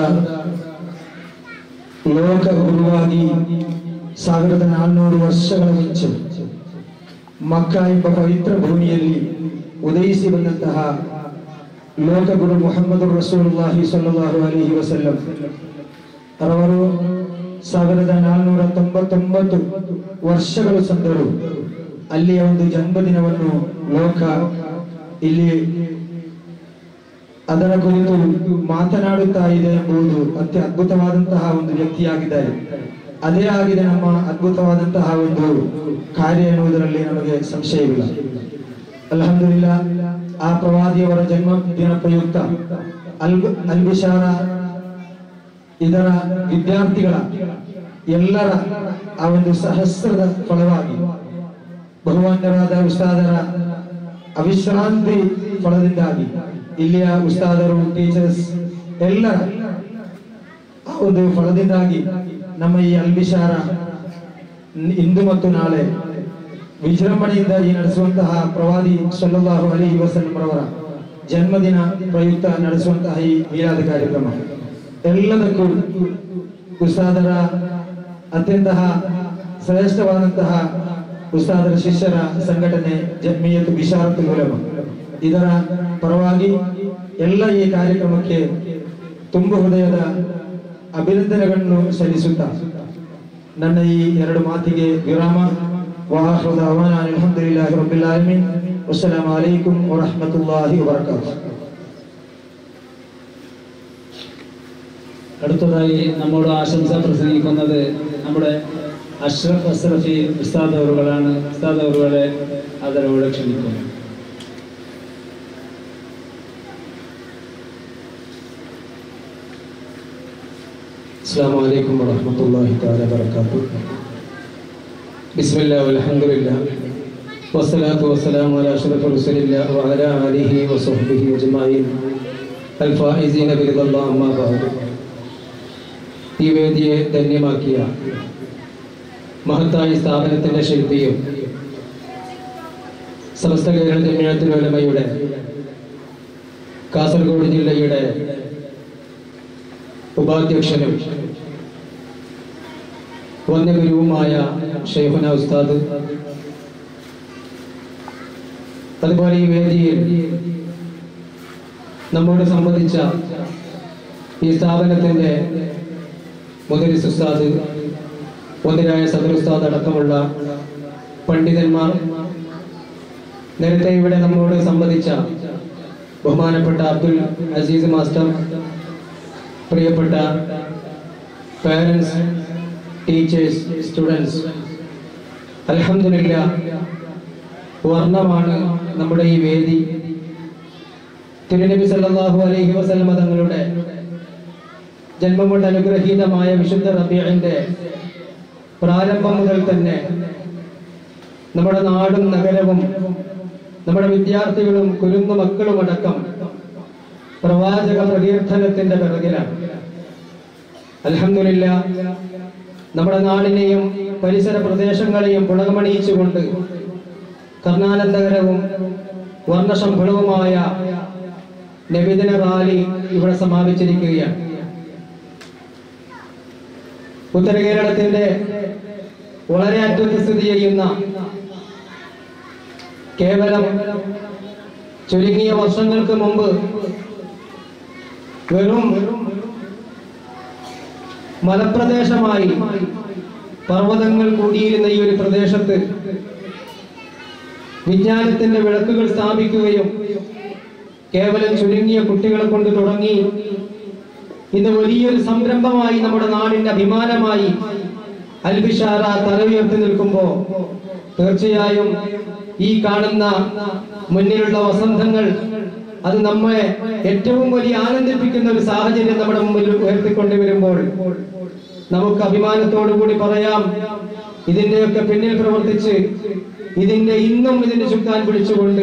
ಲೋಕ ಗುರುವಾಗಿ ಸಾವಿರದ ನಾಲ್ನೂರು ವರ್ಷಗಳ ಮುಂಚೆ ಮಕ್ಕಾ ಎಂಬ ಪವಿತ್ರ ಭೂಮಿಯಲ್ಲಿ ಉದಯಿಸಿ ಬಂದಂತಹ ಲೋಕಗುರು ಮುಹಮ್ಮದ್ ರಸೂಲುಲ್ಲಾಹಿ ಸ್ವಲ್ಲಲ್ಲಾಹು ಅಲೈಹಿ ವಸಲ್ಲಂ ಅವರು ಸಾವಿರದ ನಾಲ್ನೂರ ತೊಂಬತ್ತೊಂಬತ್ತು ವರ್ಷಗಳು ಸಂದರು. ಅಲ್ಲಿಯ ಒಂದು ಜನ್ಮದಿನವನ್ನು ಲೋಕ ಇಲ್ಲಿ ಅದರ ಕುರಿತು ಮಾತನಾಡುತ್ತಾ ಇದೆ ಎಂಬುದು ಅತ್ಯ ಅದ್ಭುತವಾದಂತಹ ಒಂದು ವ್ಯಕ್ತಿಯಾಗಿದ್ದಾರೆ. ಅದೇ ಆಗಿದೆ ನಮ್ಮ ಅದ್ಭುತವಾದಂತಹ ಒಂದು ಕಾರ್ಯ ಎನ್ನುವುದರಲ್ಲಿ ನಮಗೆ ಸಂಶಯವಿಲ್ಲ. ಅಲ್ಹಮ್ದುಲಿಲ್ಲಾಹ್, ಆ ಪ್ರವಾದಿಯವರ ಜನ್ಮದಿನ ಪ್ರಯುಕ್ತ ಅಲ್ ಅಲ್ ಬಿಶಾರ ಇದರ ವಿದ್ಯಾರ್ಥಿಗಳ ಎಲ್ಲರ ಆ ಒಂದು ಸಹಸ್ರದ ಫಲವಾಗಿ ಬಹುಮಾನ್ಯರಾದ ಉಸ್ತಾದರ ಅವಿಶ್ರಾಂತಿ ಫಲದಿಂದಾಗಿ ಇಲ್ಲಿಯ ಉಸ್ತಾದರು, ಟೀಚರ್ಸ್ ಎಲ್ಲರ ಆ ಒಂದು ಫಲದಿಂದಾಗಿ ನಮ್ಮ ಈ ಅಲ್ ಬಿಶಾರ ಇಂದು ಮತ್ತು ನಾಳೆ ವಿಜೃಂಭಣೆಯಿಂದ ಈ ನಡೆಸುವಂತಹ ಪ್ರವಾದಿ ಸಲ್ಲಲ್ಲಾಹು ಅಲೈಹಿ ವಸಲ್ಲಂ ರವರ ಜನ್ಮದಿನ ಪ್ರಯುಕ್ತ ನಡೆಸುವಂತಹ ಈ ಮೀಲಾದ್ ಕಾರ್ಯಕ್ರಮ ಎಲ್ಲದಕ್ಕೂ ಉಸ್ತಾದರ ಅತ್ಯಂತ ಶ್ರೇಷ್ಠವಾದಂತಹ ಉಸ್ತಾದರ ಶಿಷ್ಯರ ಸಂಘಟನೆ ಜಮಿಯತ್ ಬಿಶಾರತುಲ್ ಉಲಮಾ ಇದರ ಪರವಾಗಿ ಎಲ್ಲ ಈ ಕಾರ್ಯಕ್ರಮಕ್ಕೆ ತುಂಬ ಹೃದಯದ ಅಭಿನಂದನೆಗಳನ್ನು ಸಲ್ಲಿಸುತ್ತಾ ನನ್ನ ಈ ಎರಡು ಮಾತಿಗೆ ವಿರಾಮ. ವಾಹಿರು ದಅವಾನಾ ಅಲ್ಹಮ್ದುಲಿಲ್ಲಾಹಿ ರಬ್ಬಿಲ್ ಆಲಮೀನ್. ಅಸ್ಸಲಾಮು ಅಲೈಕುಂ ವರಹ್ಮತುಲ್ಲಾಹಿ ವಬರಕಾತುಹು. അടുത്തതായി നമ്മോട് ആശംസ പ്രസംഗിക്കുന്നത് നമ്മുടെ അഷ്റഫ് അസ്റഫി ഉസ്താദ് അവറുകളാണ്. ഉസ്താദ് അവറുകളെ ആദരവോടെ ക്ഷണിക്കുന്നു. അസ്സലാമു അലൈക്കും വറഹ്മത്തുള്ളാഹി തആല വബറകാതുഹു. ബിസ്മില്ലാഹി വൽഹംദുലില്ലാഹ് വസ്സലാത്തു വസ്സലാമു അലാ അഷ്റഫിർ റസൂലില്ലാഹി വഅലാ ആലിഹി വസഹ്ബിഹി അജ്മഈൻ അൽ ഫായിസീന ബിറിദല്ലാഹി അമ്മാ ബഅദ്. ഈ വേദിയെ ധന്യമാക്കിയ മഹത്തായ സ്ഥാപനത്തിന്റെ ശില്പിയും സമസ്ത കേരള ജമിഅത്തുൽ ഉലമയുടെ കാസർഗോഡ് ജില്ലയുടെ ഉപാധ്യക്ഷനും വന്യഗുരുവുമായ ഷെയ്ഖുന ഉസ്താദ്, അതുപോലെ ഈ വേദിയിൽ നമ്മോട് സംബന്ധിച്ച ഈ സ്ഥാപനത്തിന്റെ മുദരിസ് ഉസ്താദ്, മുതലായ സദർ ഉസ്താദ് അടക്കമുള്ള പണ്ഡിതന്മാർ, നേരത്തെ ഇവിടെ നമ്മോട് സംബന്ധിച്ച ബഹുമാനപ്പെട്ട അബ്ദുൽ അസീസ് മാസ്റ്റർ, പ്രിയപ്പെട്ട പാരൻസ്, ടീച്ചേഴ്സ്, സ്റ്റുഡൻസ്, അൽഹംദുലില്ലാഹ് വർണ്ണമാണ് നമ്മുടെ ഈ വേദി. തിരുനബി സല്ലല്ലാഹു അലൈഹി വസല്ലം തങ്ങളുടെ ജന്മം കൊണ്ട് അനുഗ്രഹീതമായ വിശുദ്ധ റബീഇന്റെ പ്രാരംഭം മുതൽ തന്നെ നമ്മുടെ നാടും നഗരവും നമ്മുടെ വിദ്യാർത്ഥികളും കുരുന്നു മക്കളും അടക്കം പ്രവാചക പ്രകീർത്തനത്തിന്റെ പിറകിലാണ്. അൽഹംദുലില്ലാഹ് നമ്മുടെ നാടിനെയും പരിസര പ്രദേശങ്ങളെയും പുളകമണിയിച്ചുകൊണ്ട് കർണാനന്ദകരവും വർണ്ണശംഭളവുമായ നബിദിന റാലി ഇവിടെ സമാപിച്ചിരിക്കുകയാണ്. ഉത്തര കേരളത്തിന്റെ വളരെ അറ്റത്ത് സ്ഥിതി ചെയ്യുന്ന, കേവലം ചുരുങ്ങിയ വർഷങ്ങൾക്ക് മുമ്പ് വെറും മലപ്രദേശമായി പർവ്വതങ്ങൾ കൂടിയിരുന്ന ഈ ഒരു പ്രദേശത്ത് വിജ്ഞാനത്തിന്റെ വിളക്കുകൾ സ്ഥാപിക്കുകയും കേവലം ചുരുങ്ങിയ കുട്ടികളെ കൊണ്ട് തുടങ്ങി ഇന്ന് വലിയൊരു സംരംഭമായി നമ്മുടെ നാടിന്റെ അഭിമാനമായി അൽബിഷാറ തല ഉയർത്തി നിൽക്കുമ്പോ തീർച്ചയായും ഈ കാണുന്ന മുന്നിലുള്ള വസന്തങ്ങൾ അത് നമ്മെ ഏറ്റവും വലിയ ആനന്ദിപ്പിക്കുന്ന ഒരു സാഹചര്യം നമ്മുടെ മുമ്പിൽ ഉയർത്തിക്കൊണ്ടുവരുമ്പോൾ നമുക്ക് അഭിമാനത്തോടു കൂടി പറയാം, ഇതിന്റെയൊക്കെ പിന്നിൽ പ്രവർത്തിച്ച് ഇതിന്റെ ഇന്നും ഇതിന്റെ ചുക്കാൻ പിടിച്ചുകൊണ്ട്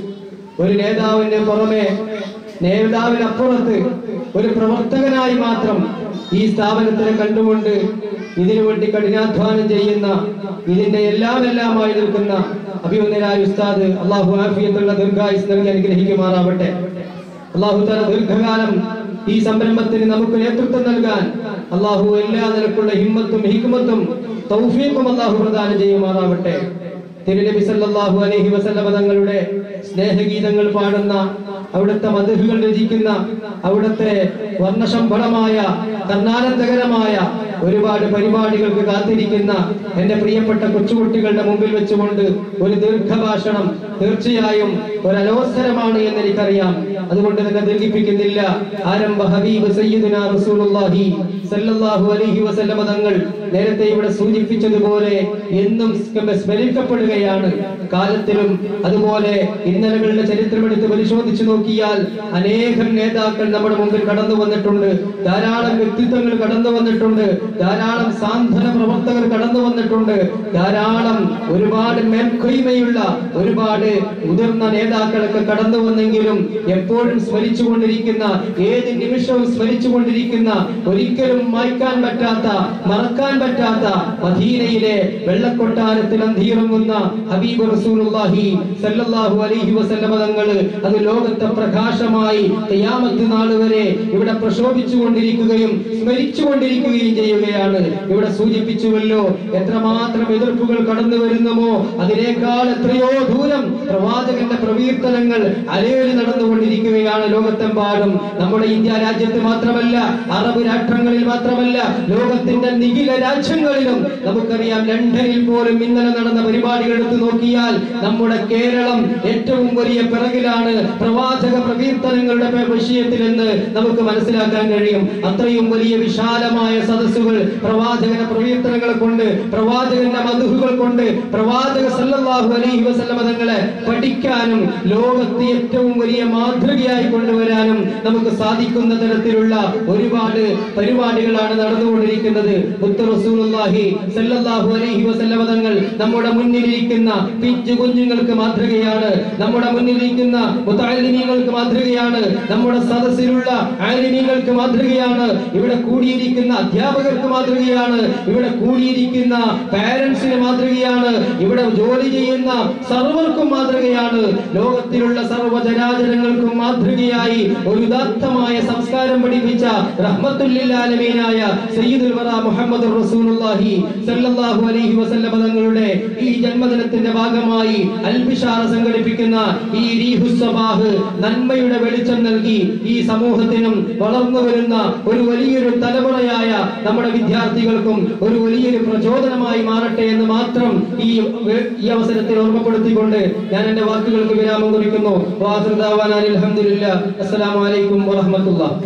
ഒരു നേതാവിന്റെ പുറമെ, നേതാവിനപ്പുറത്ത് ഒരു പ്രവർത്തകനായി മാത്രം ഈ സ്ഥാപനത്തിനെ കണ്ടുകൊണ്ട് ഇതിനു വേണ്ടി കഠിനാധ്വാനം ചെയ്യുന്ന, ഇതിന്റെ എല്ലാം എല്ലാമായി നിൽക്കുന്ന അഭിമന്യരായ ഉസ്താദ് അള്ളാഹു ആഫിയത്തുള്ള ദീർഘായുസ് നൽകി അനുഗ്രഹിക്കുമാറാവട്ടെ. അള്ളാഹു തആല ദീർഘകാലം ഈ സംരംഭത്തിന് നമുക്ക് നേതൃത്വം നൽകാൻ അള്ളാഹു എല്ലാ നിലക്കുള്ള ഹിമ്മത്തും ഹിക്മത്തും തൗഫീഖും അള്ളാഹു പ്രദാനം ചെയ്യുമാറാവട്ടെ. തിരുനബി സല്ലല്ലാഹു അലൈഹി വസല്ലമ തങ്ങളുടെ സ്നേഹഗീതങ്ങൾ പാടുന്ന, അവിടുത്തെ മദ്ഹുകൾ രചിക്കുന്ന, അവിടുത്തെ വർണ്ണശംഭളമായ കർണാനന്ദകരമായ ഒരുപാട് പരിപാടികൾക്ക് കാത്തിരിക്കുന്ന എന്റെ പ്രിയപ്പെട്ട കൊച്ചുകുട്ടികളുടെ മുമ്പിൽ വെച്ചുകൊണ്ട് ഒരു ദീർഘഭാഷണം തീർച്ചയായും ഒരു അലോസരമാണ് എന്ന് എനിക്കറിയാം. അതുകൊണ്ട് തന്നെ ദീർഘിപ്പിക്കുന്നില്ല. ആരംഭ ഹബീബ് സയ്യിദുനാ റസൂലുള്ളാഹി സല്ലല്ലാഹു അലൈഹി വസല്ലമ തങ്ങൾ നേരത്തെ ഇവിടെ സൂചിപ്പിച്ചതുപോലെ എന്നും സ്മരിക്കപ്പെടുകയാണ് കാലത്തിലും. അതുപോലെ ഇന്നലകളുടെ ചരിത്രമെടുത്ത് പരിശോധിച്ചു നോക്കിയാൽ അനേകം നേതാക്കൾ നമ്മുടെ മുമ്പിൽ കടന്നു വന്നിട്ടുണ്ട്, ധാരാളം വ്യക്തിത്വങ്ങൾ കടന്നു വന്നിട്ടുണ്ട്, ധാരാളം സാന്ത്വന പ്രവർത്തകർ കടന്നു വന്നിട്ടുണ്ട്, ധാരാളം ഒരുപാട് മേൽക്കൊയ്മയുള്ള ഒരുപാട് മുതിർന്ന നേതാക്കളൊക്കെ കടന്നു വന്നെങ്കിലും എപ്പോഴും സ്മരിച്ചുകൊണ്ടിരിക്കുന്ന, ഏത് നിമിഷവും സ്മരിച്ചുകൊണ്ടിരിക്കുന്ന, ഒരിക്കലും മായ്ക്കാൻ പറ്റാത്ത, മറക്കാൻ പറ്റാത്ത മദീനയിലെ വെള്ളക്കൊട്ടാരത്തിൽ അന്തിയിറങ്ങുന്ന ഹബീബ് റസൂലുള്ളാഹി സല്ലല്ലാഹു അലൈഹി വസല്ലമ തങ്ങൾ അത് ലോകത്തെ പ്രകാശമായി ഖിയാമത്ത് നാൾ വരെ ഇവിടെ പ്രശോഭിച്ചുകൊണ്ടിരിക്കുകയും സ്മരിച്ചുകൊണ്ടിരിക്കുകയും ചെയ്യുകയാണ്. ഇവിടെ സൂചിപ്പിച്ചുവല്ലോ, എത്രമാത്രം എതിർപ്പുകൾ കടന്നു വരുന്നുമോ അതിനേക്കാൾ എത്രയോ ദൂരം പ്രവാചകന്റെ പ്രകീർത്തനങ്ങൾ അലയേറി നടന്നുകൊണ്ടിരിക്കുകയാണ് ലോകത്തെമ്പാടും. നമ്മുടെ ഇന്ത്യ രാജ്യത്ത് മാത്രമല്ല, അറബ് രാഷ്ട്രങ്ങളിൽ മാത്രമല്ല, ലോകത്തിന്റെ നിഖില രാജ്യങ്ങളിലും നമുക്കറിയാം. ലണ്ടനിൽ പോലും ഇന്നലെ നടന്ന പരിപാടികൾ എടുത്തു നോക്കിയാൽ നമ്മുടെ കേരളം ഏറ്റവും വലിയ പിറകിലാണ് പ്രവാചക പ്രകീർത്തനങ്ങളുടെ വിഷയത്തിൽ എന്ന് നമുക്ക് മനസ്സിലാക്കാൻ കഴിയും. അത്രയും വലിയ വിശാലമായ സദസ്സുകൾ പ്രവാചകന്റെ പ്രകീർത്തനങ്ങളെ കൊണ്ട്, പ്രവാചകന്റെ മദ്ഹുകൾ കൊണ്ട്, പ്രവാചക സല്ലല്ലാഹു അലൈഹി വസല്ലമ തങ്ങളെ പഠിക്കാനും ലോകത്തെ ഏറ്റവും വലിയ മാതൃകയായി കൊണ്ടുവരാനും നമുക്ക് സാധിക്കുന്ന തരത്തിലുള്ള ഒരുപാട് പരിപാടികളാണ് നടന്നുകൊണ്ടിരിക്കുന്നത്. മുത്ത് റസൂലുള്ളാഹി സല്ലല്ലാഹു അലൈഹി വസല്ലമ തങ്ങൾ നമ്മുടെ മുന്നിലിരിക്കുന്ന പിഞ്ചു കുഞ്ഞുങ്ങൾക്ക് മാതൃകയാണ്, നമ്മുടെ മുന്നിലിരിക്കുന്ന മുതഅല്ലിമീങ്ങൾക്ക് മാതൃകയാണ്, നമ്മുടെ സദസ്സിലുള്ള ആലിമീങ്ങൾക്ക് മാതൃകയാണ്, ഇവിടെ കൂടിയിരിക്കുന്ന അധ്യാപകർക്ക് മാതൃകയാണ്, ഇവിടെ കൂടിയിരിക്കുന്ന പാരന്റ്സിന് മാതൃകയാണ്, ഇവിടെ ജോലി ചെയ്യുന്ന സർവർക്കും മാതൃകയാണ്, ലോകത്തിലുള്ള സർവ്വചരാചരങ്ങൾക്കും മാതൃകയായി ഒരു ഉദാത്തമായ സംസ്കാരം പഠിപ്പിച്ച റഹ്മത്തുൽ ലിൽ ആലമീനായ സയ്യിദുൽ വറ മുഹമ്മദുർ റസൂലുള്ളാഹി സല്ലല്ലാഹു അലൈഹി വസല്ലമ തങ്ങളുടെ ഈ ജന്മദിനത്തിന്റെ ഭാഗമായി അൽബിഷാറ സംഘടിപ്പിക്കുന്ന ഈ റീഹുസ് സബാഹ് നന്മയുടെ വെളിച്ചം നൽകി ഈ സമൂഹത്തിനും വളർന്നു വരുന്ന ഒരു വലിയൊരു തലമുറയായ നമ്മുടെ വിദ്യാർത്ഥികൾക്കും ഒരു വലിയൊരു പ്രചോദനമായി മാറട്ടെ എന്ന് മാത്രം ഈ ഈ അവസരത്തിൽ ഓർമ്മപ്പെടുത്തിക്കൊണ്ട് ഞാൻ എന്റെ വാക്കുകൾക്ക് വിരാമം കുറിക്കുന്നു. വാഖിറു ദഅവാനാ അൽഹംദുലില്ലാഹ്. അസ്സലാമു അലൈക്കും വറഹ്മത്തുള്ളാഹി.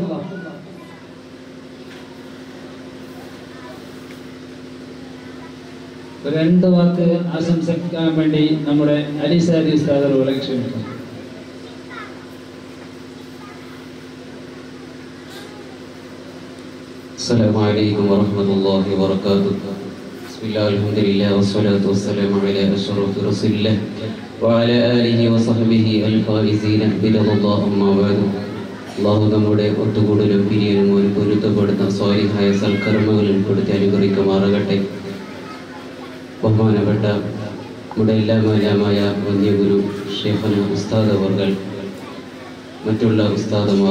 രണ്ട് വാക്ക് ആശംസിക്കാൻ വേണ്ടി നമ്മുടെ അലി സാദി ഉസ്താദ് അവരെ ക്ഷണിക്കുന്നു. السلام عليكم ورحمة الله وبركاته. بسم ബിസ്മില്ലാ അൽഹംദുലില്ലാ വസ്സലാത്തു വസ്സലാമു അലാ അഷ്റഫി റസൂലില്ലാ വഅലാ ആലിഹി വസഹ്ബിഹി അൽ ഫായിസീന ബിറളില്ലാഹി അമ്മാ ബഅദു. അല്ലാഹു നമ്മുടെ ഒത്തുകൂടലും പിരിയലും ഒരു പൊരുത്തപ്പെടുന്ന സ്വാലിഹായ സൽക്കർമ്മങ്ങളിൽ ഉൾപ്പെടുത്തി അനുഗ്രഹിക്കുമാറാകട്ടെ. ബഹുമാനപ്പെട്ട നമ്മുടെ എല്ലാമെല്ലാമായ വന്യഗുരു ഷെയ്ഖുന ഉസ്താദ് അവർകൾ, മറ്റുള്ള ഉസ്താദുമാർ,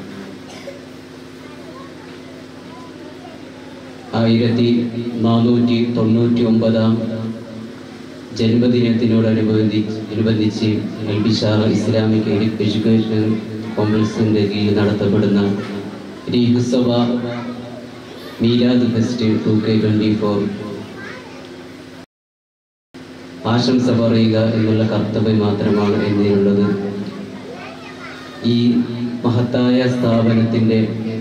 ആയിരത്തി നാനൂറ്റി തൊണ്ണൂറ്റി ഒമ്പതാം ജന്മദിനത്തിനോടനുബന്ധിച്ച് അനുബന്ധിച്ച് അൽ ബിഷാറ ഇസ്ലാമിക് എഡ്യൂക്കേഷൻ കോംപ്ലക്സിൻ്റെ കീഴിൽ നടത്തപ്പെടുന്ന രീഹുസഭ Milad fest two K twenty four ആശംസ പറയുക എന്നുള്ള കർത്തവ്യം മാത്രമാണ് എന്നിലുള്ളത്. ഈ മഹത്തായ സ്ഥാപനത്തിൻ്റെ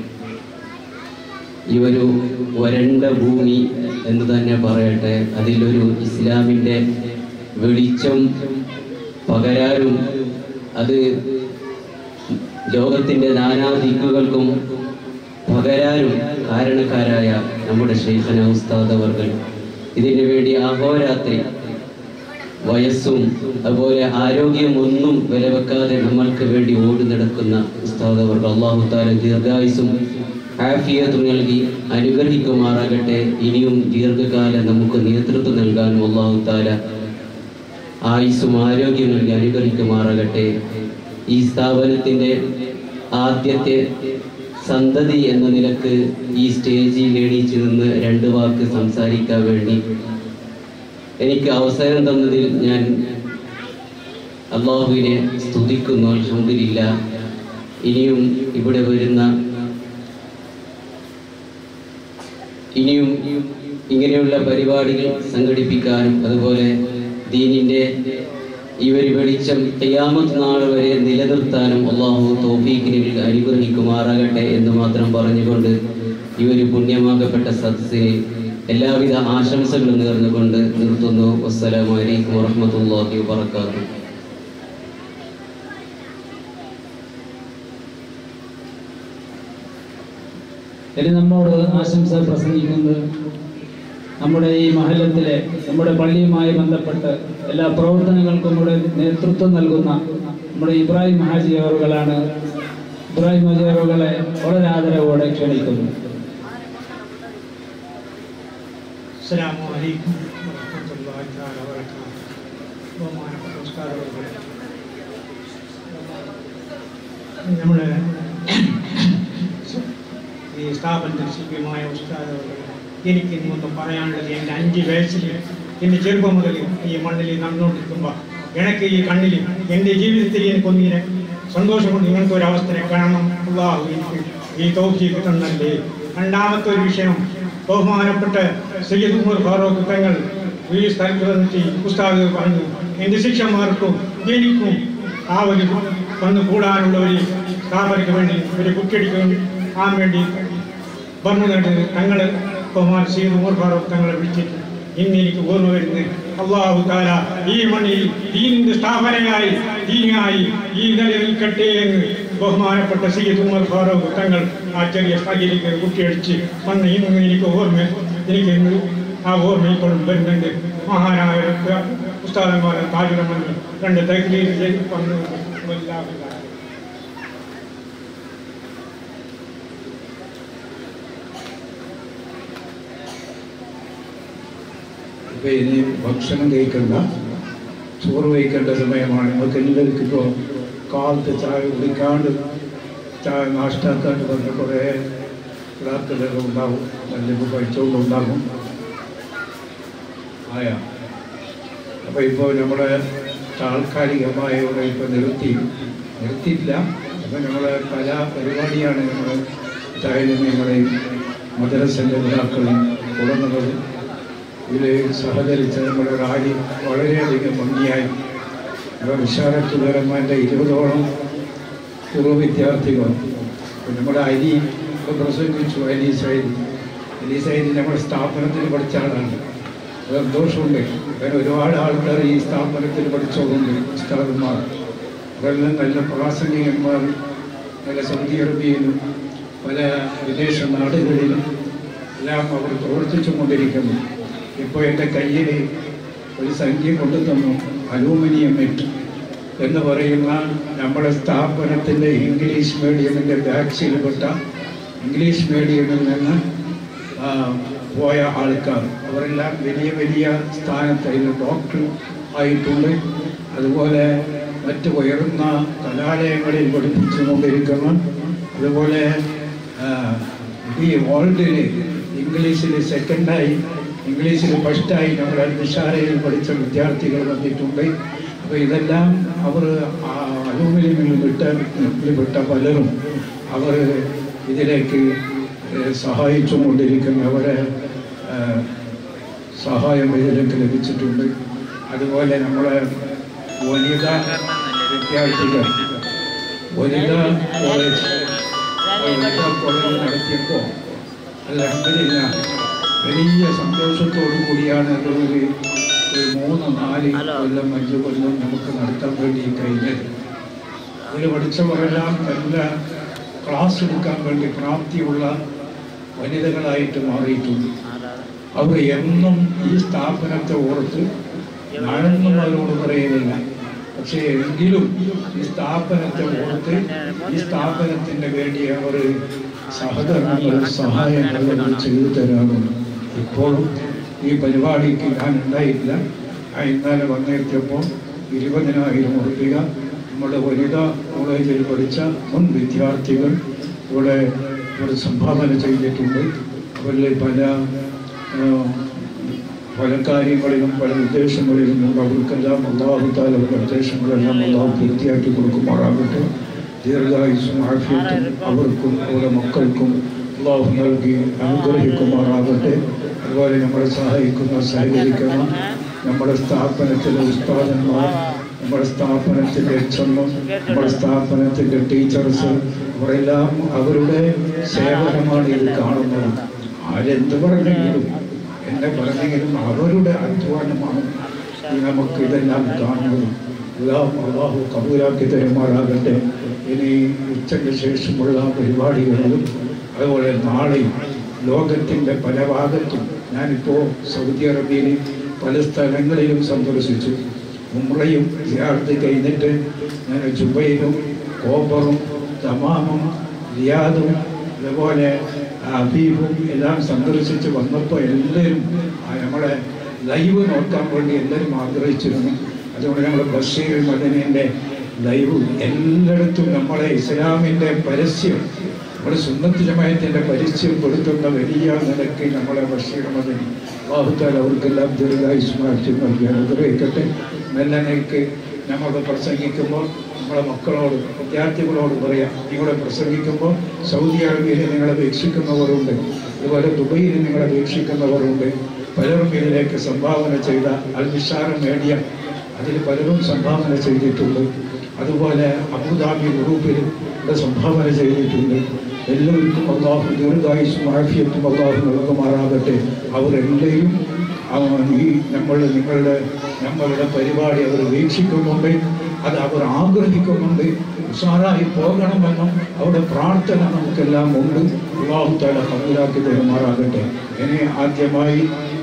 ഈ ഒരു വരണ്ട ഭൂമി എന്ന് തന്നെ പറയട്ടെ, അതിലൊരു ഇസ്ലാമിൻ്റെ വെളിച്ചം പകരാനും അത് ലോകത്തിൻ്റെ നാനാദിക്കുകൾക്കും പകരാനും കാരണക്കാരായ നമ്മുടെ ശൈഖുന ഉസ്താദ് അവർകൾ ഇതിനു വേണ്ടി അഹോരാത്രി വയസ്സും അതുപോലെ ആരോഗ്യം ഒന്നും വിലവെക്കാതെ നമ്മൾക്ക് വേണ്ടി ഓടി നടക്കുന്ന ഉസ്താദ് അവർകൾ അല്ലാഹു തആല ദീർഘായുസ്സും ആഫിയത്തും നൽകി അനുഗ്രഹിക്കുമാറാകട്ടെ. ഇനിയും ദീർഘകാലം നമുക്ക് നേതൃത്വം നൽകാനും അല്ലാഹു തആല ആയുസ്സും ആരോഗ്യം നൽകി അനുഗ്രഹിക്കുമാറാകട്ടെ. ഈ സ്ഥാപനത്തിൻ്റെ ആദ്യത്തെ സന്തതി എന്ന നിലക്ക് ഈ സ്റ്റേജിൽ എണീച്ചു നിന്ന് രണ്ട് വാക്ക് സംസാരിക്കാൻ വേണ്ടി എനിക്ക് അവസരം തന്നതിൽ ഞാൻ അല്ലാഹുവിനെ സ്തുതിക്കുന്നു. അൽഹംദുലില്ലാഹ്. ഇനിയും ഇവിടെ വരുന്ന ഇനിയും ഇങ്ങനെയുള്ള പരിപാടികൾ സംഘടിപ്പിക്കാനും അതുപോലെ ദീനിൻ്റെ ഈ ഒരു വെളിച്ചം ഖിയാമത്ത് നാൾ വരെ നിലനിർത്താനും അല്ലാഹു തൗഫീഖിനെ അനുഗ്രഹിക്കുമാറാകട്ടെ എന്ന് മാത്രം പറഞ്ഞുകൊണ്ട് ഈ ഒരു പുണ്യമാകപ്പെട്ട സദസ്സിന് എല്ലാവിധ ആശംസകളും നേർന്നുകൊണ്ട് നിർത്തുന്നു. വസ്സലാമു അലൈക്കും വറഹ്മത്തുള്ളാഹി വബറകാതുഹു. ഇനി നമ്മോട് ആശംസ പ്രസംഗിക്കുന്നത് നമ്മുടെ ഈ മഹല്ലത്തിലെ നമ്മുടെ പള്ളിയുമായി ബന്ധപ്പെട്ട് എല്ലാ പ്രവർത്തനങ്ങൾക്കും കൂടെ നേതൃത്വം നൽകുന്ന നമ്മുടെ ഇബ്രാഹിം ഹാജി അവറുകളാണ്. ഇബ്രാഹിം ഹാജി അവറുകളെ വളരെ ആദരവോടെ ക്ഷണിക്കുന്നു. അസ്സലാമു അലൈക്കും വറഹ്മത്തുള്ളാഹി തആല വബറകാതുഹു. ബഹുമാനപ്പെട്ട ഉസ്താദ് അവറുകളെ, നമ്മുടെ ഈ സ്ഥാപനത്തിൽ ശില്പിയമായ ഉസ്താദ് അവറുകളെ, എനിക്ക് ഇന്നൊന്നും പറയാനുള്ളത് എൻ്റെ അഞ്ച് വയസ്സിൽ എൻ്റെ ചെറുപ്പം മുതൽ ഈ മണ്ണിൽ നടന്നുകൊണ്ടിരിക്കുമ്പോൾ എനിക്ക് ഈ കണ്ണിൽ എൻ്റെ ജീവിതത്തിൽ എനിക്കൊന്നിനെ സന്തോഷം കൊണ്ട് ഇങ്ങനത്തെ ഒരു അവസ്ഥയെ കാണണം. അല്ലാഹു എനിക്ക് ഈ തൗഫീഖ് തന്നല്ലേ. രണ്ടാമത്തെ ഒരു വിഷയം, ബഹുമാനപ്പെട്ട സയ്യിദ് ഉമർ ഫാറൂഖ് തങ്ങൾ ഈ സ്ഥലത്ത് വന്നിട്ട് ഉസ്താദ് പറഞ്ഞു, എൻ്റെ ശിഷ്യന്മാർക്കും എനിക്കും ആ ഒരു വന്ന് കൂടാനുള്ള ഒരു സ്ഥാപനയ്ക്ക് വേണ്ടി ഒരു കുറ്റിയടിക്കാൻ ആ വേണ്ടി പറഞ്ഞു കേട്ടത് തങ്ങൾ ബഹുമാൻ സയ്യിദ് ഉമർ ഫാറൂഖ് തങ്ങളെ വിളിച്ചിട്ട് ഇന്ന് എനിക്ക് ഓർമ്മ വരുന്നത്, അല്ലാഹു തആല ഈ മണ്ണിൽ ദീനിന്റെ സ്ഥാപനയായി ദീനായി ഈ നിലനിൽക്കട്ടെ എന്ന് ബഹുമാനപ്പെട്ട സയ്യിദ് ഉമർ ഫാറൂഖ് തങ്ങൾ ആ ചെറിയ സ്ഥലയിലേക്ക് കുട്ടിയടിച്ച് വന്ന് ഇന്ന് എനിക്ക് ഓർമ്മ എനിക്ക് ഇന്ന് ആ ഓർമ്മ ഇപ്പോഴും വരുന്നുണ്ട്. മഹാനായ ഉസ്താദന്മാർ താജുറഹ്മാൻ രണ്ട് തക്ലീഫ് ചെയ്ത് വന്നു. ഇപ്പം ഇനി ഭക്ഷണം കഴിക്കേണ്ട, ചോറ് കഴിക്കേണ്ട സമയമാണ്. നമുക്ക് എല്ലാവർക്കും ഇപ്പോൾ കാലത്ത് ചായ കുടിക്കാണ്ട് ചായ നാഷ്ടാക്കാണ്ട് പറഞ്ഞ കുറേ പ്രാർത്ഥനകൾ ഉണ്ടാകും, അല്ലെങ്കിൽ കഴിച്ചുകൊണ്ടുണ്ടാകും ആയ. അപ്പോൾ ഇപ്പോൾ നമ്മുടെ താൽക്കാലികമായ ഇവിടെ ഇപ്പോൾ നിർത്തി നിർത്തിയിട്ടില്ല. അപ്പോൾ നമ്മളെ കലാപരിപാടിയാണ് നമ്മൾ തായ്ലന്യങ്ങളെയും മദ്രസൻ്റെ നേതാക്കളെയും തുടങ്ങുന്നത്. ഇതിൽ സഹകരിച്ച നമ്മുടെ റാലി വളരെയധികം ഭംഗിയായി വിശാലത്തുലരന്മാരുടെ ഇരുപതോളം പൂർവ്വ വിദ്യാർത്ഥികളും നമ്മുടെ അരി പ്രസംഗിച്ചു. അലി സൈദ് അലി സൈദ് നമ്മുടെ സ്ഥാപനത്തിൽ പഠിച്ച ആളാണ്. സന്തോഷമുണ്ട്. അങ്ങനെ ഒരുപാട് ആൾക്കാർ ഈ സ്ഥാപനത്തിൽ പഠിച്ചോളുണ്ട്. ഉസ്താദന്മാർ അതെല്ലാം നല്ല പ്രാസംഗികന്മാർ നല്ല സൗദി അറേബ്യയിലും പല വിദേശ നാടുകളിലും എല്ലാം അവർ പ്രവർത്തിച്ചു കൊണ്ടിരിക്കുന്നു. ഇപ്പോൾ എൻ്റെ കയ്യിൽ ഒരു സംഖ്യ കൊണ്ടു തന്നു. അലൂമിനിയം മെറ്റ് എന്ന് പറയുന്ന നമ്മുടെ സ്ഥാപനത്തിൻ്റെ ഇംഗ്ലീഷ് മീഡിയമിൻ്റെ ബാച്ചിൽപ്പെട്ട ഇംഗ്ലീഷ് മീഡിയമിൽ നിന്ന് പോയ ആൾക്കാർ അവരെല്ലാം വലിയ വലിയ സ്ഥാനത്തായിരുന്നു. ഡോക്ടർ ആയിട്ടുണ്ട്, അതുപോലെ മറ്റ് ഉയർന്ന കലാലയങ്ങളിൽ പഠിപ്പിച്ചുകൊണ്ടിരിക്കുന്നു. അതുപോലെ ഈ വേൾഡിൽ ഇംഗ്ലീഷിൽ സെക്കൻഡായി ഇംഗ്ലീഷിൽ ഫസ്റ്റായി നമ്മൾ അൽബിഷാരയിൽ പഠിച്ച വിദ്യാർത്ഥികൾ വന്നിട്ടുണ്ട്. അപ്പോൾ ഇതെല്ലാം അവർ അലൂമിനിയമിൽ വിട്ട വിട്ട പലരും അവർ ഇതിലേക്ക് സഹായിച്ചു കൊണ്ടിരിക്കുന്നവരെ സഹായം ഇതിലേക്ക് ലഭിച്ചിട്ടുണ്ട്. അതുപോലെ നമ്മളെ വനിത വിദ്യാർത്ഥികൾ വനിത കോളേജ് വനിത കോളേജ് നടത്തിയപ്പോൾ അൽഹംദുലില്ലാ വലിയ സന്തോഷത്തോടു കൂടിയാണ് അതൊരു ഒരു മൂന്ന് നാല് കൊല്ലം അഞ്ച് കൊല്ലം നമുക്ക് നടത്താൻ വേണ്ടി കഴിഞ്ഞത്. അതിൽ പഠിച്ചവരെല്ലാം നല്ല ക്ലാസ് എടുക്കാൻ വേണ്ടി പ്രാപ്തിയുള്ള വനിതകളായിട്ട് മാറിയിട്ടുണ്ട്. അവർ എന്നും ഈ സ്ഥാപനത്തെ ഓർത്ത് ഞാനൊന്നും അവരോട് പറയുന്നില്ല, പക്ഷേ എങ്കിലും ഈ സ്ഥാപനത്തെ ഓർത്ത് ഈ സ്ഥാപനത്തിന് വേണ്ടി അവർ സഹകരണങ്ങളും സഹായങ്ങളും ചെയ്തു തരാറുണ്ട്. ഇപ്പോഴും ഈ പരിപാടിക്ക് ഞാൻ ഉണ്ടായില്ല. ഞാൻ ഇന്നലെ വന്നെത്തിയപ്പോൾ ഇരുപതിനായിരം ഉറുപ്പിക നമ്മുടെ വനിതാ കോളേജിൽ പഠിച്ച മുൻ വിദ്യാർത്ഥികൾ ഇവിടെ ഇവിടെ സംഭാവന ചെയ്തിട്ടുണ്ട്. അവരിൽ പല പല കാര്യങ്ങളിലും പല ഉദ്ദേശങ്ങളിലും അവർക്കെല്ലാം അല്ലാഹു തആല അവരുടെ ഉദ്ദേശങ്ങളെല്ലാം അല്ലാഹു പൂർത്തിയാക്കി കൊടുക്കുമാറാകട്ടെ. ദീർഘായുസ്സും ആഫിയത്തും അവർക്കും അവരുടെ മക്കൾക്കും അല്ലാഹു നൽകി അനുഗ്രഹിക്കുമാറാകട്ടെ. അതുപോലെ നമ്മളെ സഹായിക്കുന്ന സഹകരിക്കുന്ന നമ്മുടെ സ്ഥാപനത്തിലെ ഉസ്താദന്മാർ, നമ്മുടെ സ്ഥാപനത്തിൻ്റെ എച്ച് എം, നമ്മുടെ സ്ഥാപനത്തിൻ്റെ ടീച്ചേഴ്സ്, അവരെല്ലാം അവരുടെ സേവനമാണ് ഇത് കാണുന്നത്. ആരെന്ത് പറഞ്ഞെങ്കിലും എന്നെ പറഞ്ഞെങ്കിലും അവരുടെ അധ്വാനമാണ് ഈ നമുക്ക് ഇതെല്ലാം കാണുന്നത്. എല്ലാം അല്ലാഹു കബൂലാക്കി തരുമാറാകട്ടെ. ഇനി ഉച്ചയ്ക്ക് ശേഷമുള്ള പരിപാടികളിലും അതുപോലെ നാളെയും ലോകത്തിൻ്റെ പല ഭാഗത്തും ഞാനിപ്പോൾ സൗദി അറേബ്യയിൽ പല സ്ഥലങ്ങളിലും സന്ദർശിച്ചു. ഉംറയും സിയാറത്ത് കഴിഞ്ഞിട്ട് ഞാൻ ജുബൈലും കോബറും തമാമും റിയാദും അതുപോലെ ഹബീബും എല്ലാം സന്ദർശിച്ച് വന്നപ്പോൾ എല്ലാവരും നമ്മളെ ലൈവ് നോക്കാൻ വേണ്ടി എല്ലാവരും ആഗ്രഹിച്ചിരുന്നു. അതുകൊണ്ട് നമ്മൾ ബഷീർ മദനീൻ്റെ ലൈവ് എല്ലായിടത്തും നമ്മളെ ഇസ്ലാമിൻ്റെ പരസ്യം, നമ്മുടെ സുന്നത്ത് ജമാഅത്തിൻ്റെ പരസ്യം കൊടുക്കുന്ന വലിയ നിലയ്ക്ക് നമ്മളെ ബഷീർ മദനി അല്ലാഹു തആല അവർക്കെല്ലാം ദീർഘായുസ്സും ആഫിയത്തും നൽകി അനുഗ്രഹിക്കട്ടെ. നല്ല നിലയ്ക്ക് നമ്മൾ പ്രസംഗിക്കുമ്പോൾ നമ്മളെ മക്കളോട് വിദ്യാർത്ഥികളോട് പറയാം, നിങ്ങളെ പ്രസംഗിക്കുമ്പോൾ സൗദി അറേബ്യയിൽ നിങ്ങളെ വീക്ഷിക്കുന്നവരുണ്ട്, അതുപോലെ ദുബൈയിൽ നിങ്ങളെ വീക്ഷിക്കുന്നവരുണ്ട്. പലരും ഇതിലേക്ക് സംഭാവന ചെയ്ത അൽബിഷാർ മീഡിയ അതിൽ പലരും സംഭാവന ചെയ്തിട്ടുണ്ട്. അതുപോലെ അബുദാബി ഗ്രൂപ്പിൽ ഇവിടെ സംഭാവന ചെയ്തിട്ടുണ്ട്. എല്ലാവർക്കും അല്ലാഹു ദീർഘായുസ്സും ആഫിയത്തും അല്ലാഹു നൽകുമാറാകട്ടെ. അവരെല്ലാവരും ഈ നമ്മൾ നിങ്ങളുടെ നമ്മളുടെ പരിപാടി അവർ വീക്ഷിക്കുന്നുണ്ട്, അത് അവർ ആഗ്രഹിക്കുന്നുണ്ട്. ഉഷാറായി പോകണമെന്നും അവിടെ പ്രാർത്ഥന നമുക്കെല്ലാം ഉണ്ട്. അല്ലാഹു തആല കബൂലാക്കി തരുമാറാകട്ടെ. ഇനി ആദ്യമായി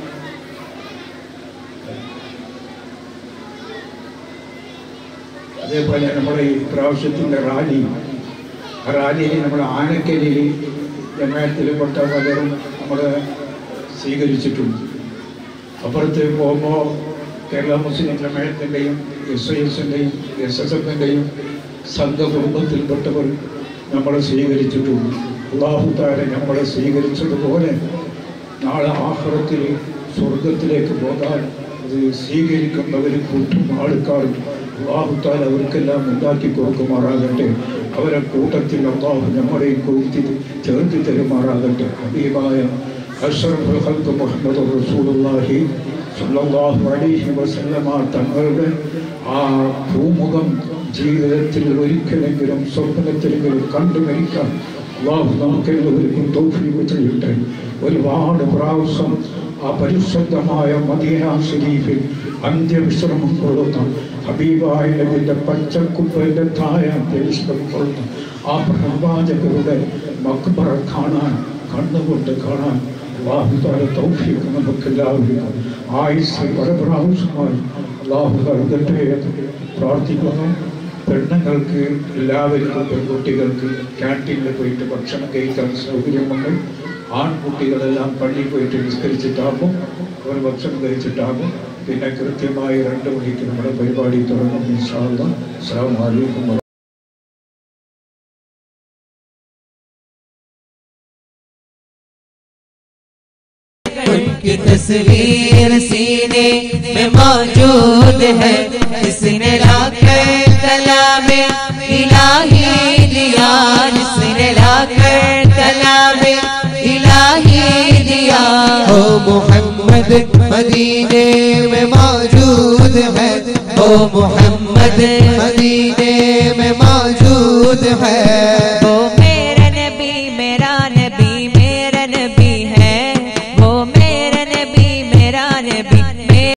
അതേപോലെ നമ്മുടെ ഈ പ്രാവശ്യത്തിൻ്റെ റാലി റാലിയിൽ നമ്മുടെ ആനക്കലിൽ ജമാഅത്തിൽപ്പെട്ട പലരും നമ്മൾ സ്വീകരിച്ചിട്ടുണ്ട്. അപ്പുറത്ത് പോകുമ്പോൾ കേരള മുസ്ലിം ജമാഅത്തിൻ്റെയും എസ് ഐ എസിൻ്റെയും എസ് എസ് എഫിൻ്റെയും സംഘ കുടുംബത്തിൽപ്പെട്ടവർ നമ്മളെ സ്വീകരിച്ചിട്ടുണ്ട്. അല്ലാഹു തആല നമ്മളെ സ്വീകരിച്ചതുപോലെ നാളെ ആഖിറത്തിൽ സ്വർഗത്തിലേക്ക് പോകാൻ അത് സ്വീകരിക്കുന്നവർ കൂട്ടും ആൾക്കാരും അല്ലാഹു തആല അവർക്കെല്ലാം ഉണ്ടാക്കി കൊടുക്കുമാറാകട്ടെ. അവരെ കൂട്ടത്തിൽ അല്ലാഹു നമ്മളെയും കൂട്ടി ചേർത്തി തരുമാറാകട്ടെ. ഹബീബായ അഷ്റഫുൽ ഖൽഖ് മുഹമ്മദ് റസൂലുള്ളാഹി സ്വല്ലല്ലാഹു അലൈഹി വസല്ലമ തങ്ങളുടെ ആ ഭൂമുഖം ജീവിതത്തിൽ ഒരിക്കലെങ്കിലും സ്വപ്നത്തിലെങ്കിലും കണ്ടു മരിക്കാൻ അല്ലാഹു നമുക്കെല്ലാവർക്കും തൗഫീഖ് ചെയ്യട്ടെ. ഒരുപാട് പ്രാവശ്യം ആ പരിശുദ്ധമായ മദീന ശരീഫിൽ അന്ത്യവിശ്രമം കൊള്ളുന്ന ഹബീബായ നബിയുടെ പച്ചക്കുപ്പയുടെ താഴെ അന്ത്യവിശ്രമം കൊള്ളുന്ന ആ പ്രവാചകരുടെ മക്ബറ കാണാൻ കണ്ണുകൊണ്ട് കാണാൻ അള്ളാഹു താല തൗഫീഖ് നമുക്കെല്ലാവർക്കും ആയുസ് പല പ്രാവശ്യമായി അള്ളാഹു നൽകട്ടെ എന്ന് പ്രാർത്ഥിക്കുന്നു. പെണ്ണുങ്ങൾക്ക് എല്ലാവർക്കും പെൺകുട്ടികൾക്ക് ക്യാൻറ്റീനിൽ പോയിട്ട് ഭക്ഷണം കഴിക്കാൻ സൗകര്യമുണ്ട്. ആൺകുട്ടികളെല്ലാം പള്ളിയിൽ പോയിട്ട് നിസ്കരിച്ചിട്ടാകും, അവർ ഭക്ഷണം കഴിച്ചിട്ടാകും. പിന്നെ കൃത്യമായി രണ്ട് മണിക്ക് നമ്മുടെ പരിപാടി തുടങ്ങും. ഇൻഷാ അല്ലാഹ്. അസ്സലാമു അലൈക്കും. की तस्वीर सीने में मौजूद है, जिसने लाकर कलामे इलाही दिया, जिसने लाकर कलामे इलाही दिया। ओ मोहम्मद मदीने में मौजूद है, ओ मोहम्मद मदीने